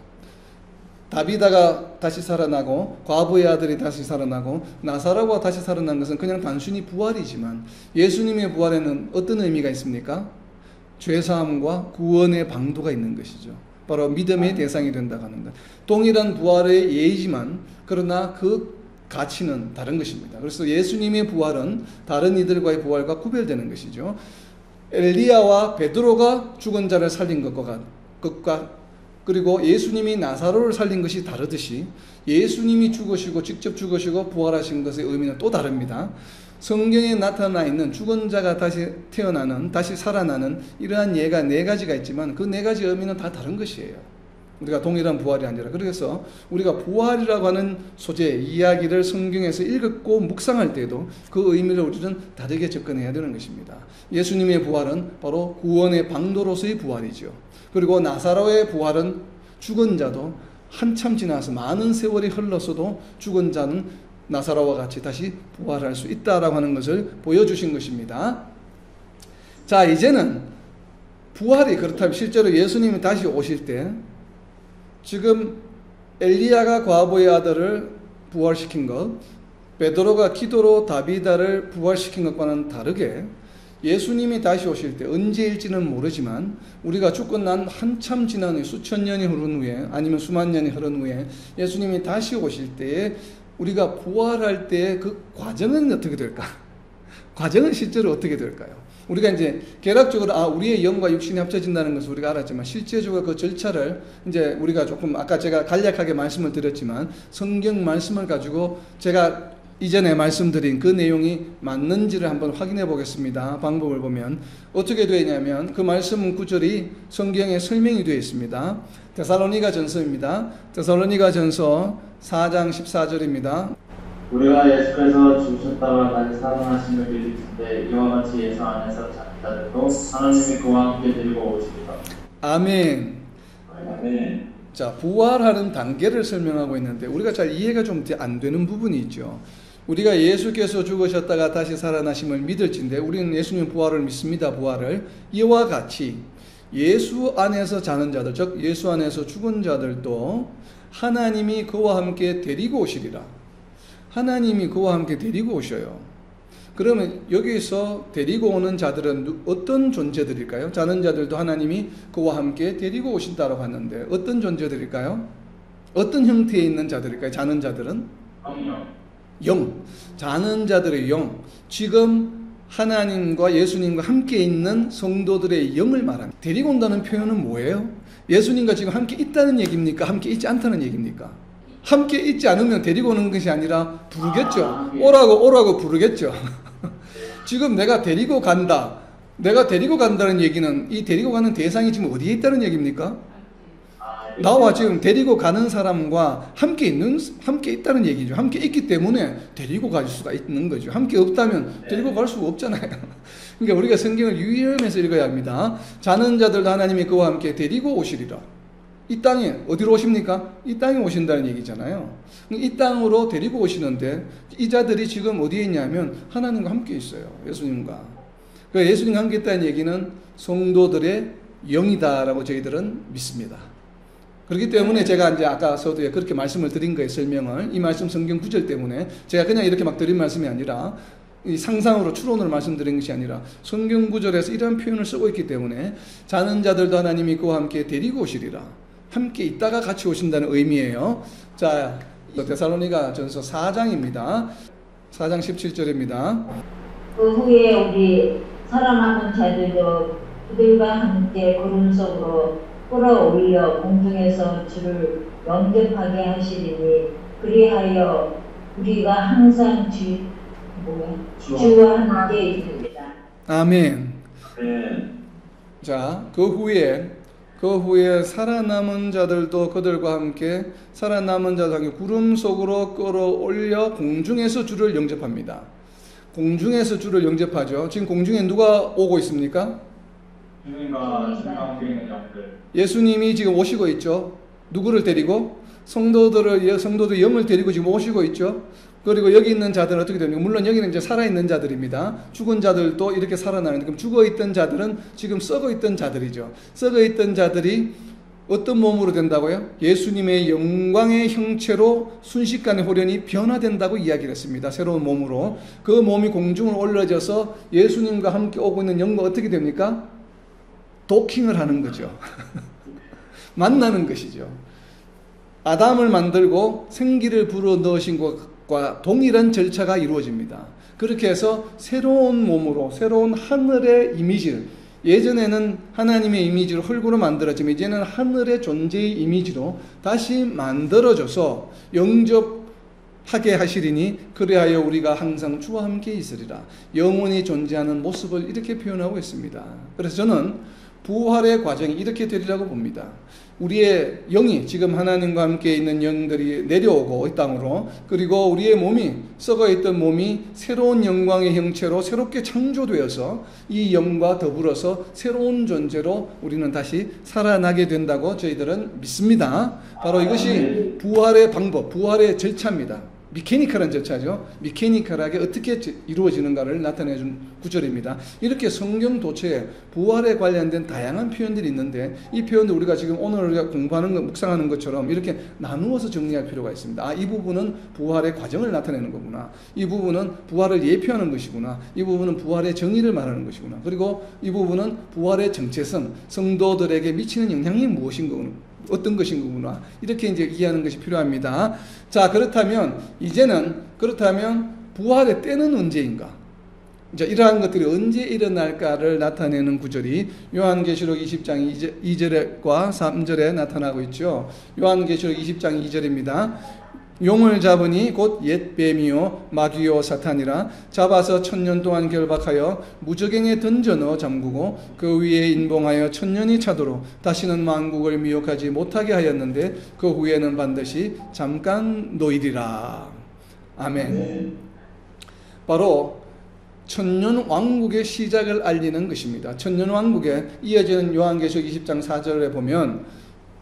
다비다가 다시 살아나고 과부의 아들이 다시 살아나고 나사로가 다시 살아난 것은 그냥 단순히 부활이지만 예수님의 부활에는 어떤 의미가 있습니까? 죄사함과 구원의 방도가 있는 것이죠. 바로 믿음의 대상이 된다고 하는 것. 동일한 부활의 예이지만 그러나 그 가치는 다른 것입니다. 그래서 예수님의 부활은 다른 이들과의 부활과 구별되는 것이죠. 엘리야와 베드로가 죽은 자를 살린 것과, 것과 그리고 예수님이 나사로를 살린 것이 다르듯이 예수님이 죽으시고 직접 죽으시고 부활하신 것의 의미는 또 다릅니다. 성경에 나타나 있는 죽은 자가 다시 태어나는, 다시 살아나는 이러한 예가 네 가지가 있지만 그 네 가지 의미는 다 다른 것이에요. 우리가 동일한 부활이 아니라. 그래서 우리가 부활이라고 하는 소재, 이야기를 성경에서 읽고 묵상할 때도 그 의미를 우리는 다르게 접근해야 되는 것입니다. 예수님의 부활은 바로 구원의 방도로서의 부활이죠. 그리고 나사로의 부활은 죽은 자도 한참 지나서 많은 세월이 흘렀어도 죽은 자는 나사로와 같이 다시 부활할 수 있다라고 하는 것을 보여주신 것입니다. 자, 이제는 부활이 그렇다면 실제로 예수님이 다시 오실 때 지금 엘리야가 과부의 아들을 부활시킨 것, 베드로가 기도로 다비다를 부활시킨 것과는 다르게 예수님이 다시 오실 때 언제일지는 모르지만 우리가 죽고 난 한참 지난 후에 수천 년이 흐른 후에 아니면 수만 년이 흐른 후에 예수님이 다시 오실 때에 우리가 부활할 때의 그 과정은 어떻게 될까? 과정은 실제로 어떻게 될까요? 우리가 이제 개락적으로 아 우리의 영과 육신이 합쳐진다는 것을 우리가 알았지만 실제적으로 그 절차를 이제 우리가 조금 아까 제가 간략하게 말씀을 드렸지만 성경 말씀을 가지고 제가 이전에 말씀드린 그 내용이 맞는지를 한번 확인해 보겠습니다. 방법을 보면 어떻게 되냐면 그 말씀 구절이 성경에 설명이 되어 있습니다. 데살로니가 전서입니다. 데살로니가 전서 사 장 십사 절입니다. 우리가 예수께서 죽으셨다가 다시 살아나심을 믿으시되 이와 같이 예수 안에서 자들도 하나님이 그와 함께 데리고 오시리라. 아멘. 아멘. 자, 부활하는 단계를 설명하고 있는데 우리가 잘 이해가 좀 안 되는 부분이 있죠. 우리가 예수께서 죽으셨다가 다시 살아나심을 믿을진데 우리는 예수님 부활을 믿습니다. 부활을. 이와 같이 예수 안에서 자는 자들, 즉 예수 안에서 죽은 자들도 하나님이 그와 함께 데리고 오시리라. 하나님이 그와 함께 데리고 오셔요. 그러면 여기서 데리고 오는 자들은 어떤 존재들일까요? 자는 자들도 하나님이 그와 함께 데리고 오신다고 하는데 어떤 존재들일까요? 어떤 형태에 있는 자들일까요? 자는 자들은? 성령. 영. 자는 자들의 영. 지금 하나님과 예수님과 함께 있는 성도들의 영을 말합니다. 데리고 온다는 표현은 뭐예요? 예수님과 지금 함께 있다는 얘기입니까? 함께 있지 않다는 얘기입니까? 함께 있지 않으면 데리고 오는 것이 아니라 부르겠죠. 아, 예. 오라고 오라고 부르겠죠. 지금 내가 데리고 간다. 내가 데리고 간다는 얘기는 이 데리고 가는 대상이 지금 어디에 있다는 얘기입니까? 아, 예. 나와 지금 데리고 가는 사람과 함께 있는 함께 있다는 얘기죠. 함께 있기 때문에 데리고 갈 수가 있는 거죠. 함께 없다면 데리고 갈 수가 없잖아요. 그러니까 우리가 성경을 유의하면서 읽어야 합니다. 자는 자들도 하나님이 그와 함께 데리고 오시리라. 이 땅에 어디로 오십니까? 이 땅에 오신다는 얘기잖아요. 이 땅으로 데리고 오시는데 이 자들이 지금 어디에 있냐면 하나님과 함께 있어요. 예수님과. 그러니까 예수님과 함께 있다는 얘기는 성도들의 영이다라고 저희들은 믿습니다. 그렇기 때문에 제가 이제 아까 서두에 그렇게 말씀을 드린 거예요. 설명을. 이 말씀 성경 구절 때문에 제가 그냥 이렇게 막 드린 말씀이 아니라 이 상상으로 추론으로 말씀드린 것이 아니라 성경 구절에서 이런 표현을 쓰고 있기 때문에 자는 자들도 하나님이 그와 함께 데리고 오시리라. 함께 있다가 같이 오신다는 의미예요. 자, 데살로니가 전서 사 장입니다. 사 장 십칠 절입니다. 그 후에 우리 살아남은 자들도 그들과 함께 구름 속으로 끌어올려 공중에서 주를 영접하게 하시리니 그리하여 우리가 항상 주, 뭐야? 주와 함께 있습니다. 아멘. 네. 자, 그 후에 그 후에 살아남은 자들도 그들과 함께 살아남은 자들과 함께 구름 속으로 끌어올려 공중에서 주를 영접합니다. 공중에서 주를 영접하죠. 지금 공중에 누가 오고 있습니까? 주님과 주님 함께 있는 영들. 예수님이 지금 오시고 있죠. 누구를 데리고? 성도들을, 성도들 영을 데리고 지금 오시고 있죠. 그리고 여기 있는 자들은 어떻게 됩니까? 물론 여기는 이제 살아있는 자들입니다. 죽은 자들도 이렇게 살아나는데, 그럼 죽어있던 자들은 지금 썩어있던 자들이죠. 썩어있던 자들이 어떤 몸으로 된다고요? 예수님의 영광의 형체로 순식간에 호련히 변화된다고 이야기를 했습니다. 새로운 몸으로. 그 몸이 공중으로 올려져서 예수님과 함께 오고 있는 영과 어떻게 됩니까? 도킹을 하는 거죠. 만나는 것이죠. 아담을 만들고 생기를 불어 넣으신 것과 동일한 절차가 이루어집니다. 그렇게 해서 새로운 몸으로, 새로운 하늘의 이미지, 예전에는 하나님의 이미지로 흙으로 만들었지만 이제는 하늘의 존재의 이미지로 다시 만들어져서 영접하게 하시리니 그리하여 우리가 항상 주와 함께 있으리라. 영원히 존재하는 모습을 이렇게 표현하고 있습니다. 그래서 저는 부활의 과정이 이렇게 되리라고 봅니다. 우리의 영이 지금 하나님과 함께 있는 영들이 내려오고 이 땅으로, 그리고 우리의 몸이 썩어있던 몸이 새로운 영광의 형체로 새롭게 창조되어서 이 영과 더불어서 새로운 존재로 우리는 다시 살아나게 된다고 저희들은 믿습니다. 바로 이것이 부활의 방법, 부활의 절차입니다. 미케니컬한 절차죠. 미케니컬하게 어떻게 이루어지는가를 나타내준 구절입니다. 이렇게 성경 도처에 부활에 관련된 다양한 표현들이 있는데 이 표현들 우리가 지금 오늘 우리가 공부하는 것, 묵상하는 것처럼 이렇게 나누어서 정리할 필요가 있습니다. 아, 이 부분은 부활의 과정을 나타내는 거구나. 이 부분은 부활을 예표하는 것이구나. 이 부분은 부활의 정의를 말하는 것이구나. 그리고 이 부분은 부활의 정체성, 성도들에게 미치는 영향이 무엇인 거구나. 어떤 것인 거구나. 이렇게 이제 이해하는 것이 필요합니다. 자, 그렇다면 이제는 그렇다면 부활의 때는 언제인가? 이제 이러한 것들이 언제 일어날까를 나타내는 구절이 요한계시록 이십 장 이 절과 삼 절에 나타나고 있죠. 요한계시록 이십 장 이 절입니다. 용을 잡으니 곧 옛 뱀이요 마귀요 사탄이라. 잡아서 천년 동안 결박하여 무저갱에 던져 넣어 잠그고 그 위에 인봉하여 천년이 차도록 다시는 만국을 미혹하지 못하게 하였는데 그 후에는 반드시 잠깐 놓이리라. 아멘. 네. 바로 천년 왕국의 시작을 알리는 것입니다. 천년 왕국에 이어지는 요한계시록 이십 장 사 절에 보면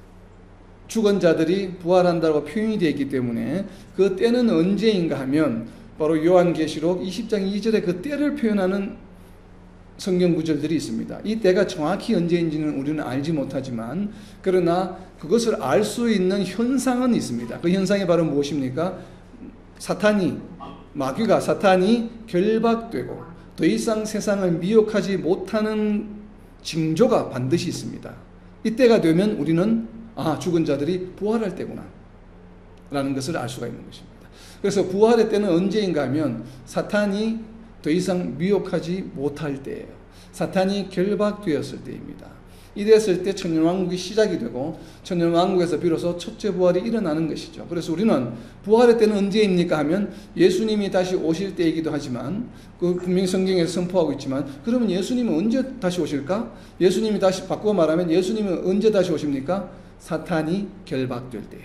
죽은 자들이 부활한다고 표현이 되어 있기 때문에 그 때는 언제인가 하면 바로 요한계시록 이십 장 이 절에 그 때를 표현하는 성경 구절들이 있습니다. 이 때가 정확히 언제인지는 우리는 알지 못하지만 그러나 그것을 알 수 있는 현상은 있습니다. 그 현상이 바로 무엇입니까? 사탄이, 마귀가 사탄이 결박되고 더 이상 세상을 미혹하지 못하는 징조가 반드시 있습니다. 이때가 되면 우리는 아, 죽은 자들이 부활할 때구나 라는 것을 알 수가 있는 것입니다. 그래서 부활의 때는 언제인가 하면 사탄이 더 이상 미혹하지 못할 때예요. 사탄이 결박되었을 때입니다. 이랬을 때 천년왕국이 시작이 되고 천년왕국에서 비로소 첫째 부활이 일어나는 것이죠. 그래서 우리는 부활의 때는 언제입니까 하면 예수님이 다시 오실 때이기도 하지만 그 분명히 성경에서 선포하고 있지만 그러면 예수님은 언제 다시 오실까? 예수님이 다시 바꾸어 말하면 예수님은 언제 다시 오십니까? 사탄이 결박될 때예요.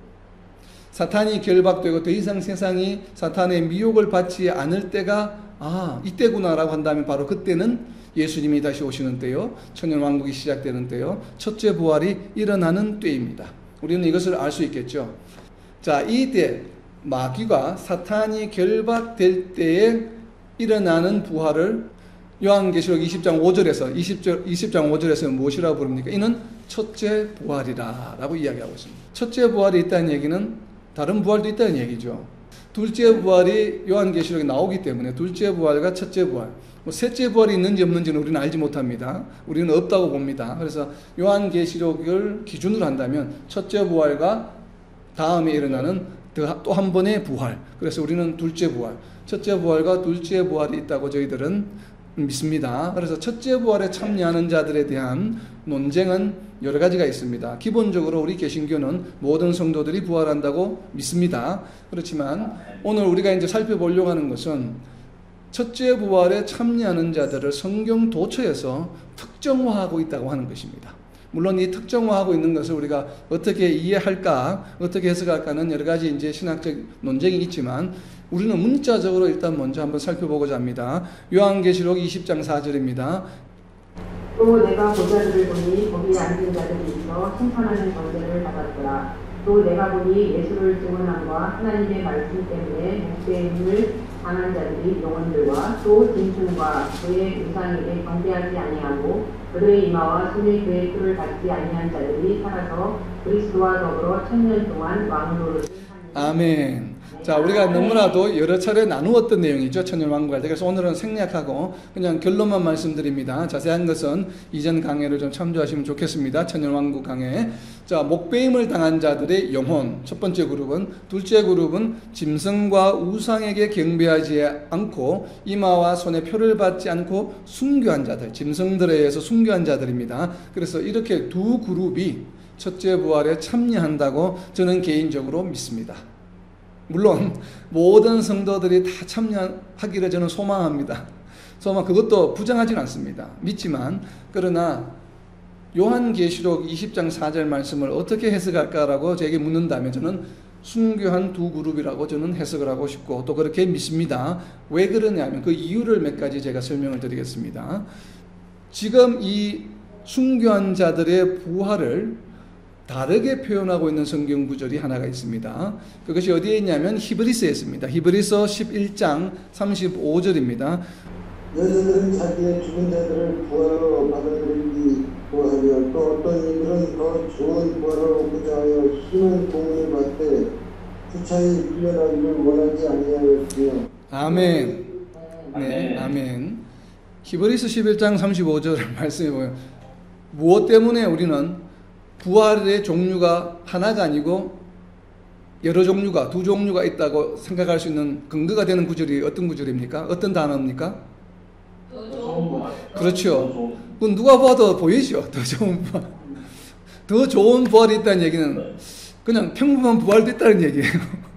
사탄이 결박되고 더 이상 세상이 사탄의 미혹을 받지 않을 때가 아, 이때구나라고 한다면 바로 그때는 예수님이 다시 오시는 때요, 천년왕국이 시작되는 때요, 첫째 부활이 일어나는 때입니다. 우리는 이것을 알 수 있겠죠. 자, 이때 마귀가 사탄이 결박될 때에 일어나는 부활을 요한계시록 이십 장 오 절에서 이십 절, 이십 장 오 절에서 무엇이라고 부릅니까? 이는 첫째 부활이라 라고 이야기하고 있습니다. 첫째 부활이 있다는 얘기는 다른 부활도 있다는 얘기죠. 둘째 부활이 요한계시록에 나오기 때문에 둘째 부활과 첫째 부활, 뭐 셋째 부활이 있는지 없는지는 우리는 알지 못합니다. 우리는 없다고 봅니다. 그래서 요한계시록을 기준으로 한다면 첫째 부활과 다음에 일어나는 또 한 번의 부활, 그래서 우리는 둘째 부활, 첫째 부활과 둘째 부활이 있다고 저희들은 믿습니다. 그래서 첫째 부활에 참여하는 자들에 대한 논쟁은 여러 가지가 있습니다. 기본적으로 우리 개신교는 모든 성도들이 부활한다고 믿습니다. 그렇지만 오늘 우리가 이제 살펴보려고 하는 것은 첫째 부활에 참여하는 자들을 성경 도처에서 특정화하고 있다고 하는 것입니다. 물론 이 특정화하고 있는 것을 우리가 어떻게 이해할까, 어떻게 해석할까는 여러 가지 이제 신학적 논쟁이 있지만 우리는 문자적으로 일단 먼저 한번 살펴보고자 합니다. 요한계시록 이십 장 사 절입니다. 또 내가 보자들을 보니 거기 앉은 자들이 있어 심판하는 권세를 받았더라. 또 내가 보니 예수를 증언함과 하나님의 말씀 때문에 목배임을 당한 자들이 영혼들과 또 짐승과 그의 우상에게 경배하지 아니하고 그의 이마와 손에 그의 표를 받지 아니한 자들이 살아서 그리스도와 더불어 천년 동안 왕노릇을 하니. 아멘. 자, 우리가 너무나도 여러 차례 나누었던 내용이죠. 천년왕국 할 때. 그래서 오늘은 생략하고 그냥 결론만 말씀드립니다. 자세한 것은 이전 강해를 좀 참조하시면 좋겠습니다. 천년왕국 강해. 자, 목배임을 당한 자들의 영혼. 첫 번째 그룹은. 둘째 그룹은 짐승과 우상에게 경배하지 않고 이마와 손에 표를 받지 않고 순교한 자들. 짐승들에 의해서 순교한 자들입니다. 그래서 이렇게 두 그룹이 첫째 부활에 참여한다고 저는 개인적으로 믿습니다. 물론 모든 성도들이 다 참여하기를 저는 소망합니다. 소망 그것도 부정하지는 않습니다. 믿지만 그러나 요한계시록 이십 장 사 절 말씀을 어떻게 해석할까라고 저에게 묻는다면 저는 순교한 두 그룹이라고 저는 해석을 하고 싶고 또 그렇게 믿습니다. 왜 그러냐면 그 이유를 몇 가지 제가 설명을 드리겠습니다. 지금 이 순교한 자들의 부활을 다르게 표현하고 있는 성경 구절이 하나가 있습니다. 그것이 어디에 있냐면 히브리서에 있습니다. 히브리서 십일 장 삼십오 절입니다. 여자들은 자기의 죽은 자들을 부활로 받아들이기 구하며 또 어떤 이들은 더 좋은 부활을 얻고자 하여 힘은 공을 받되 부차히 풀려나기를 원하지 아니하였으며. 아멘. 네, 아멘. 히브리서 십일 장 삼십오 절을 말씀해 보면 무엇 때문에 우리는 부활의 종류가 하나가 아니고 여러 종류가 두 종류가 있다고 생각할 수 있는 근거가 되는 구절이 어떤 구절입니까? 어떤 단어입니까? 더 좋은 부활. 그렇죠. 그건 누가 봐도 보이죠. 더 좋은 부활. 더 좋은 부활이 있다는 얘기는 그냥 평범한 부활도 있다는 얘기예요.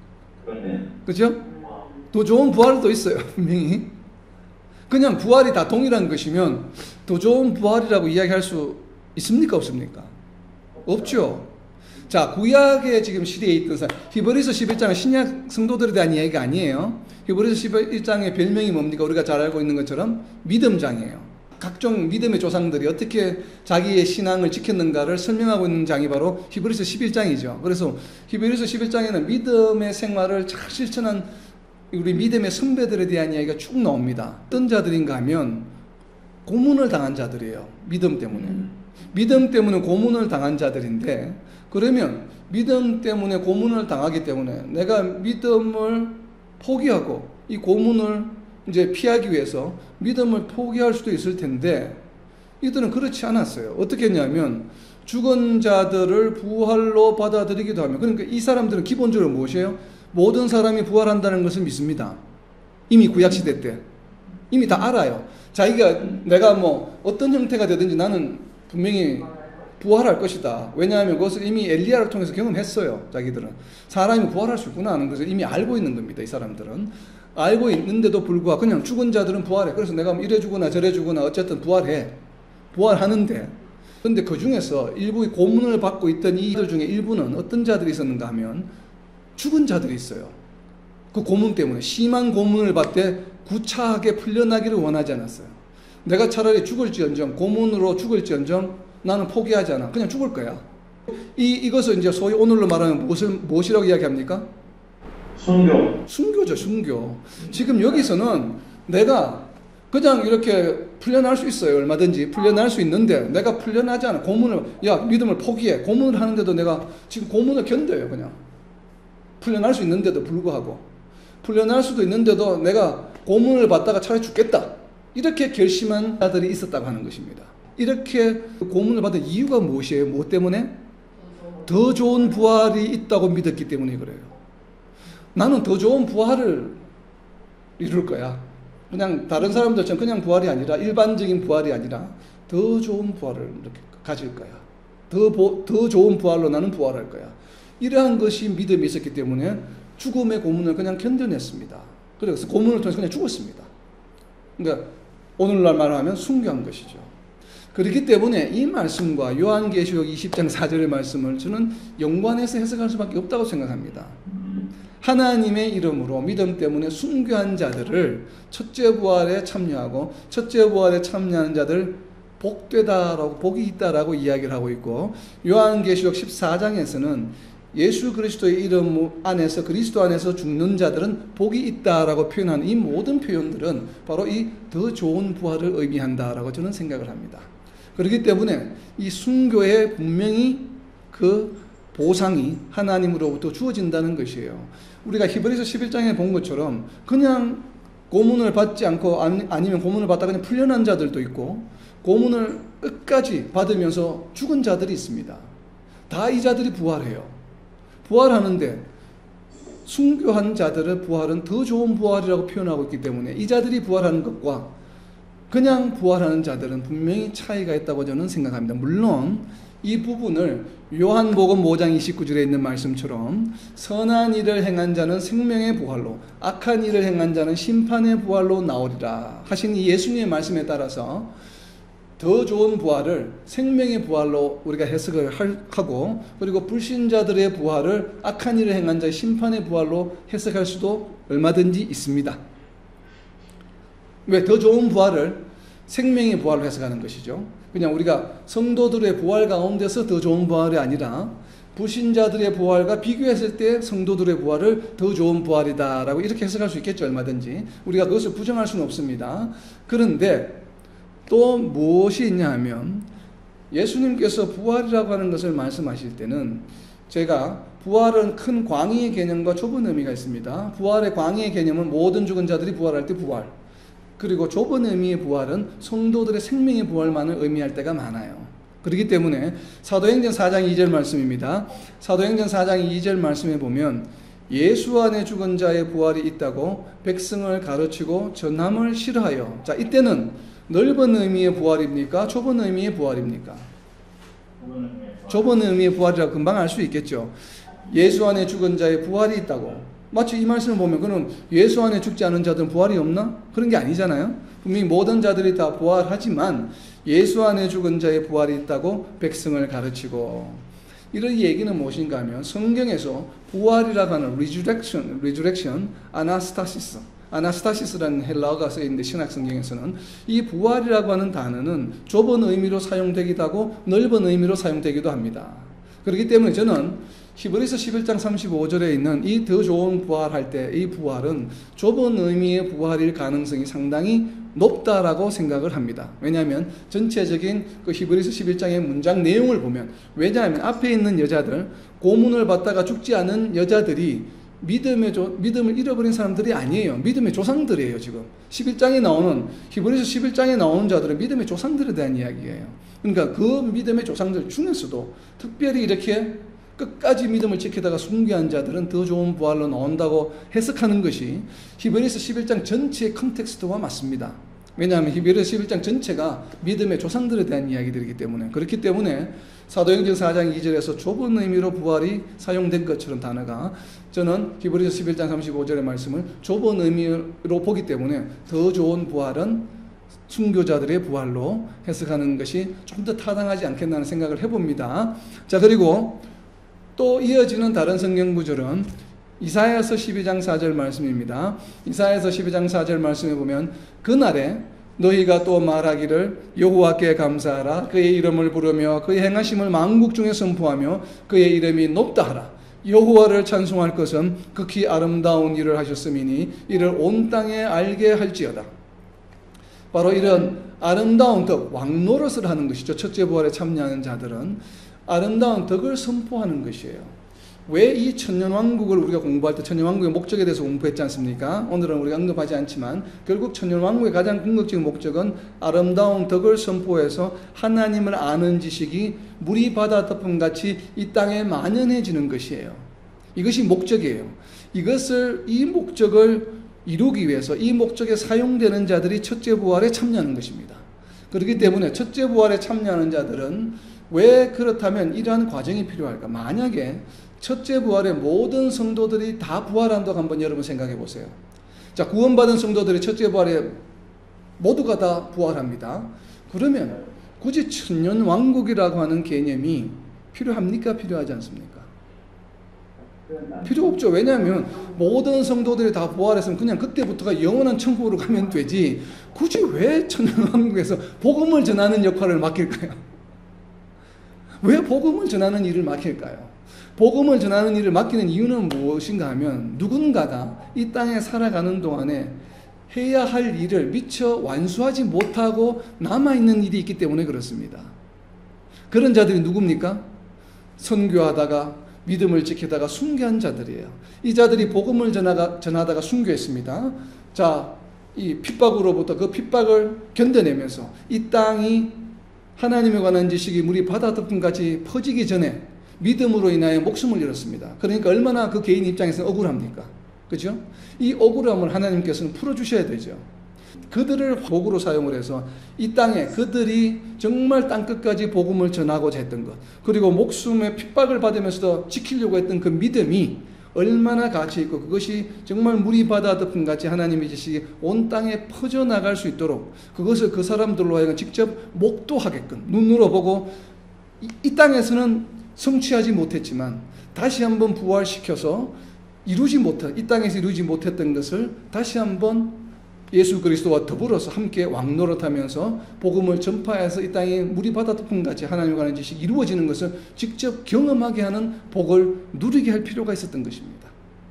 그렇죠? 더 좋은 부활도 있어요. 분명히. 그냥 부활이 다 동일한 것이면 더 좋은 부활이라고 이야기할 수 있습니까? 없습니까? 없죠. 자, 구약의 지금 시대에 있던 사람, 히브리서 십일 장은 신약 성도들에 대한 이야기가 아니에요. 히브리서 십일 장의 별명이 뭡니까? 우리가 잘 알고 있는 것처럼 믿음장이에요. 각종 믿음의 조상들이 어떻게 자기의 신앙을 지켰는가를 설명하고 있는 장이 바로 히브리서 십일 장이죠. 그래서 히브리서 십일 장에는 믿음의 생활을 잘 실천한 우리 믿음의 선배들에 대한 이야기가 쭉 나옵니다. 어떤 자들인가 하면 고문을 당한 자들이에요. 믿음 때문에. 믿음 때문에 고문을 당한 자들인데 그러면 믿음 때문에 고문을 당하기 때문에 내가 믿음을 포기하고 이 고문을 이제 피하기 위해서 믿음을 포기할 수도 있을 텐데 이들은 그렇지 않았어요. 어떻게 했냐면 죽은 자들을 부활로 받아들이기도 하며 그러니까 이 사람들은 기본적으로 무엇이에요? 모든 사람이 부활한다는 것을 믿습니다. 이미 구약시대 때 이미 다 알아요. 자기가 내가 뭐 어떤 형태가 되든지 나는 분명히 부활할 것이다. 왜냐하면 그것을 이미 엘리야를 통해서 경험했어요. 자기들은 사람이 부활할 수 있구나 하는 것을 이미 알고 있는 겁니다. 이 사람들은 알고 있는데도 불구하고 그냥 죽은 자들은 부활해. 그래서 내가 이래 주거나 저래 주거나 어쨌든 부활해. 부활하는데 그런데 그 중에서 일부 고문을 받고 있던 이들 중에 일부는 어떤 자들이 있었는가 하면 죽은 자들이 있어요. 그 고문 때문에 심한 고문을 받되 구차하게 풀려나기를 원하지 않았어요. 내가 차라리 죽을지언정 고문으로 죽을지언정 나는 포기하지 않아. 그냥 죽을 거야. 이, 이것을 이제 소위 오늘로 말하면 무엇을, 무엇이라고 이야기합니까? 순교. 순교죠, 순교. 지금 여기서는 내가 그냥 이렇게 풀려날 수 있어요. 얼마든지 풀려날 수 있는데 내가 풀려나지 않아. 고문을, 야, 믿음을 포기해. 고문을 하는데도 내가 지금 고문을 견뎌요, 그냥. 풀려날 수 있는데도 불구하고. 풀려날 수도 있는데도 내가 고문을 받다가 차라리 죽겠다. 이렇게 결심한 자들이 있었다고 하는 것입니다. 이렇게 고문을 받은 이유가 무엇이에요? 무엇 때문에? 더 좋은 부활이 있다고 믿었기 때문에 그래요. 나는 더 좋은 부활을 이룰 거야. 그냥 다른 사람들처럼 그냥 부활이 아니라 일반적인 부활이 아니라 더 좋은 부활을 이렇게 가질 거야. 더, 보, 더 좋은 부활로 나는 부활할 거야. 이러한 것이 믿음이 있었기 때문에 죽음의 고문을 그냥 견뎌냈습니다. 그래서 고문을 통해서 그냥 죽었습니다. 그러니까 오늘날 말로 하면 순교한 것이죠. 그렇기 때문에 이 말씀과 요한계시록 이십 장 사 절의 말씀을 저는 연관해서 해석할 수밖에 없다고 생각합니다. 하나님의 이름으로 믿음 때문에 순교한 자들을 첫째 부활에 참여하고 첫째 부활에 참여하는 자들 복되다라고 복이 있다라고 이야기를 하고 있고, 요한계시록 십사 장에서는 예수 그리스도의 이름 안에서 그리스도 안에서 죽는 자들은 복이 있다라고 표현하는 이 모든 표현들은 바로 이 더 좋은 부활을 의미한다라고 저는 생각을 합니다. 그렇기 때문에 이 순교에 분명히 그 보상이 하나님으로부터 주어진다는 것이에요. 우리가 히브리서 십일 장에 본 것처럼 그냥 고문을 받지 않고 아니면 고문을 받다가 그냥 풀려난 자들도 있고 고문을 끝까지 받으면서 죽은 자들이 있습니다. 다 이 자들이 부활해요. 부활하는데 순교한 자들의 부활은 더 좋은 부활이라고 표현하고 있기 때문에 이 자들이 부활하는 것과 그냥 부활하는 자들은 분명히 차이가 있다고 저는 생각합니다. 물론 이 부분을 요한복음 오 장 이십구 절에 있는 말씀처럼 선한 일을 행한 자는 생명의 부활로 악한 일을 행한 자는 심판의 부활로 나오리라 하신 이 예수님의 말씀에 따라서 더 좋은 부활을 생명의 부활로 우리가 해석을 하고, 그리고 불신자들의 부활을 악한 일을 행한 자의 심판의 부활로 해석할 수도 얼마든지 있습니다. 왜 더 좋은 부활을 생명의 부활로 해석하는 것이죠? 그냥 우리가 성도들의 부활 가운데서 더 좋은 부활이 아니라 불신자들의 부활과 비교했을 때 성도들의 부활을 더 좋은 부활이다라고 이렇게 해석할 수 있겠죠, 얼마든지. 우리가 그것을 부정할 수는 없습니다. 그런데 또 무엇이 있냐 하면 예수님께서 부활이라고 하는 것을 말씀하실 때는 제가 부활은 큰 광의의 개념과 좁은 의미가 있습니다. 부활의 광의의 개념은 모든 죽은 자들이 부활할 때 부활, 그리고 좁은 의미의 부활은 성도들의 생명의 부활만을 의미할 때가 많아요. 그렇기 때문에 사도행전 사 장 이 절 말씀입니다. 사도행전 사 장 이 절 말씀에 보면 예수 안에 죽은 자의 부활이 있다고 백성을 가르치고 전함을 싫어하여. 자, 이때는 넓은 의미의 부활입니까? 좁은 의미의 부활입니까? 좁은 의미의 부활이라고 금방 알 수 있겠죠. 예수 안에 죽은 자의 부활이 있다고. 마치 이 말씀을 보면 그럼 예수 안에 죽지 않은 자들은 부활이 없나? 그런 게 아니잖아요. 분명히 모든 자들이 다 부활하지만 예수 안에 죽은 자의 부활이 있다고 백성을 가르치고. 이런 얘기는 무엇인가 하면 성경에서 부활이라고 하는 resurrection, resurrection, anastasis, 아나스타시스라는 헬라어가 쓰여있는데 신약 성경에서는 이 부활이라고 하는 단어는 좁은 의미로 사용되기도 하고 넓은 의미로 사용되기도 합니다. 그렇기 때문에 저는 히브리서 십일 장 삼십오 절에 있는 이 더 좋은 부활할 때 이 부활은 좁은 의미의 부활일 가능성이 상당히 높다라고 생각을 합니다. 왜냐하면 전체적인 그 히브리서 십일 장의 문장 내용을 보면, 왜냐하면 앞에 있는 여자들, 고문을 받다가 죽지 않은 여자들이 믿음의 조, 믿음을 잃어버린 사람들이 아니에요. 믿음의 조상들이에요. 지금 십일 장에 나오는, 히브리서 십일 장에 나오는 자들은 믿음의 조상들에 대한 이야기예요. 그러니까 그 믿음의 조상들 중에서도 특별히 이렇게 끝까지 믿음을 지키다가 순교한 자들은 더 좋은 부활로 나온다고 해석하는 것이 히브리서 십일 장 전체의 컨텍스트와 맞습니다. 왜냐하면 히브리서 십일 장 전체가 믿음의 조상들에 대한 이야기들이기 때문에. 그렇기 때문에 사도행전 사 장 이 절에서 좁은 의미로 부활이 사용된 것처럼 단어가, 저는 히브리서 십일 장 삼십오 절의 말씀을 좁은 의미로 보기 때문에 더 좋은 부활은 순교자들의 부활로 해석하는 것이 좀 더 타당하지 않겠나는 생각을 해봅니다. 자, 그리고 또 이어지는 다른 성경 구절은 이사야서 십이 장 사 절 말씀입니다. 이사야서 십이 장 사 절 말씀에 보면 그날에 너희가 또 말하기를 여호와께 감사하라. 그의 이름을 부르며 그의 행하심을 만국 중에 선포하며 그의 이름이 높다 하라. 여호와를 찬송할 것은 극히 아름다운 일을 하셨음이니 이를 온 땅에 알게 할지어다. 바로 이런 아름다운 덕, 왕노릇을 하는 것이죠. 첫째 부활에 참여하는 자들은 아름다운 덕을 선포하는 것이에요. 왜 이 천년왕국을 우리가 공부할 때 천년왕국의 목적에 대해서 공부했지 않습니까? 오늘은 우리가 언급하지 않지만 결국 천년왕국의 가장 궁극적인 목적은 아름다운 덕을 선포해서 하나님을 아는 지식이 물이 바다 덮음같이 이 땅에 만연해지는 것이에요. 이것이 목적이에요. 이것을, 이 목적을 이루기 위해서 이 목적에 사용되는 자들이 첫째 부활에 참여하는 것입니다. 그렇기 때문에 첫째 부활에 참여하는 자들은 왜 그렇다면 이러한 과정이 필요할까? 만약에 첫째 부활의 모든 성도들이 다 부활한다고 한번 여러분 생각해 보세요. 자, 구원받은 성도들이 첫째 부활에 모두가 다 부활합니다. 그러면 굳이 천년 왕국이라고 하는 개념이 필요합니까? 필요하지 않습니까? 필요 없죠. 왜냐하면 모든 성도들이 다 부활했으면 그냥 그때부터가 영원한 천국으로 가면 되지, 굳이 왜 천년왕국에서 복음을 전하는 역할을 맡길까요? 왜 복음을 전하는 일을 맡길까요? 복음을 전하는 일을 맡기는 이유는 무엇인가 하면 누군가가 이 땅에 살아가는 동안에 해야 할 일을 미처 완수하지 못하고 남아있는 일이 있기 때문에 그렇습니다. 그런 자들이 누굽니까? 선교하다가 믿음을 지키다가 순교한 자들이에요. 이 자들이 복음을 전하다가, 전하다가 순교했습니다. 자, 이 핍박으로부터 그 핍박을 견뎌내면서 이 땅이 하나님에 관한 지식이 물이 바다 덮음같이 퍼지기 전에 믿음으로 인하여 목숨을 잃었습니다. 그러니까 얼마나 그 개인 입장에서는 억울합니까? 그죠? 이 억울함을 하나님께서는 풀어주셔야 되죠. 그들을 복으로 사용을 해서 이 땅에 그들이 정말 땅끝까지 복음을 전하고자 했던 것, 그리고 목숨의 핍박을 받으면서도 지키려고 했던 그 믿음이 얼마나 가치 있고 그것이 정말 물이 바다 덮은 같이 하나님의 지식이 온 땅에 퍼져나갈 수 있도록 그것을 그 사람들로 하여금 직접 목도하게끔 눈으로 보고 이, 이 땅에서는 성취하지 못했지만 다시 한번 부활시켜서 이루지 못한, 이 땅에서 이루지 못했던 것을 다시 한번 예수 그리스도와 더불어서 함께 왕노릇하면서 복음을 전파해서 이 땅에 물이 바다 덮은 같이 하나님과 관한 지식이 이루어지는 것을 직접 경험하게 하는 복을 누리게 할 필요가 있었던 것입니다.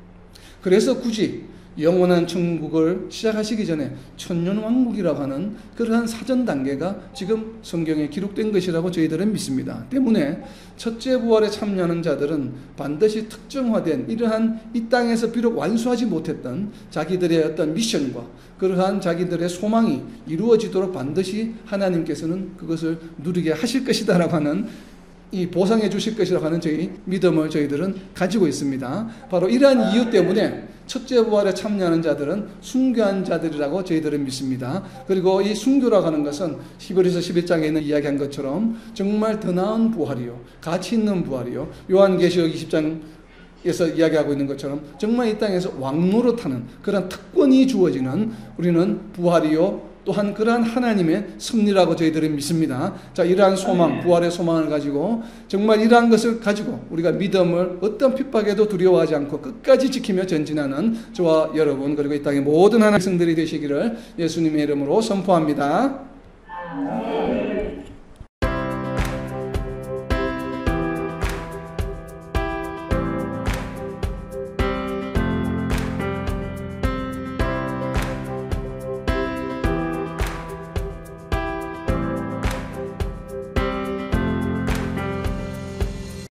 그래서 굳이 영원한 천국을 시작하시기 전에 천년왕국이라고 하는 그러한 사전 단계가 지금 성경에 기록된 것이라고 저희들은 믿습니다. 때문에 첫째 부활에 참여하는 자들은 반드시 특정화된 이러한 이 땅에서 비록 완수하지 못했던 자기들의 어떤 미션과 그러한 자기들의 소망이 이루어지도록 반드시 하나님께서는 그것을 누리게 하실 것이다라고 하는 이 보상해 주실 것이라고 하는 저희 믿음을 저희들은 가지고 있습니다. 바로 이러한 이유 때문에 첫째 부활에 참여하는 자들은 순교한 자들이라고 저희들은 믿습니다. 그리고 이 순교라고 하는 것은 히브리서 십일 장에 있는 이야기한 것처럼 정말 더 나은 부활이요, 가치 있는 부활이요, 요한계시록 이십 장에서 이야기하고 있는 것처럼 정말 이 땅에서 왕노릇하는 그런 특권이 주어지는 우리는 부활이요, 또한 그러한 하나님의 섭리라고 저희들은 믿습니다. 자, 이러한 소망, 부활의 소망을 가지고 정말 이러한 것을 가지고 우리가 믿음을 어떤 핍박에도 두려워하지 않고 끝까지 지키며 전진하는 저와 여러분 그리고 이 땅의 모든 하나님의 백성들이 되시기를 예수님의 이름으로 선포합니다.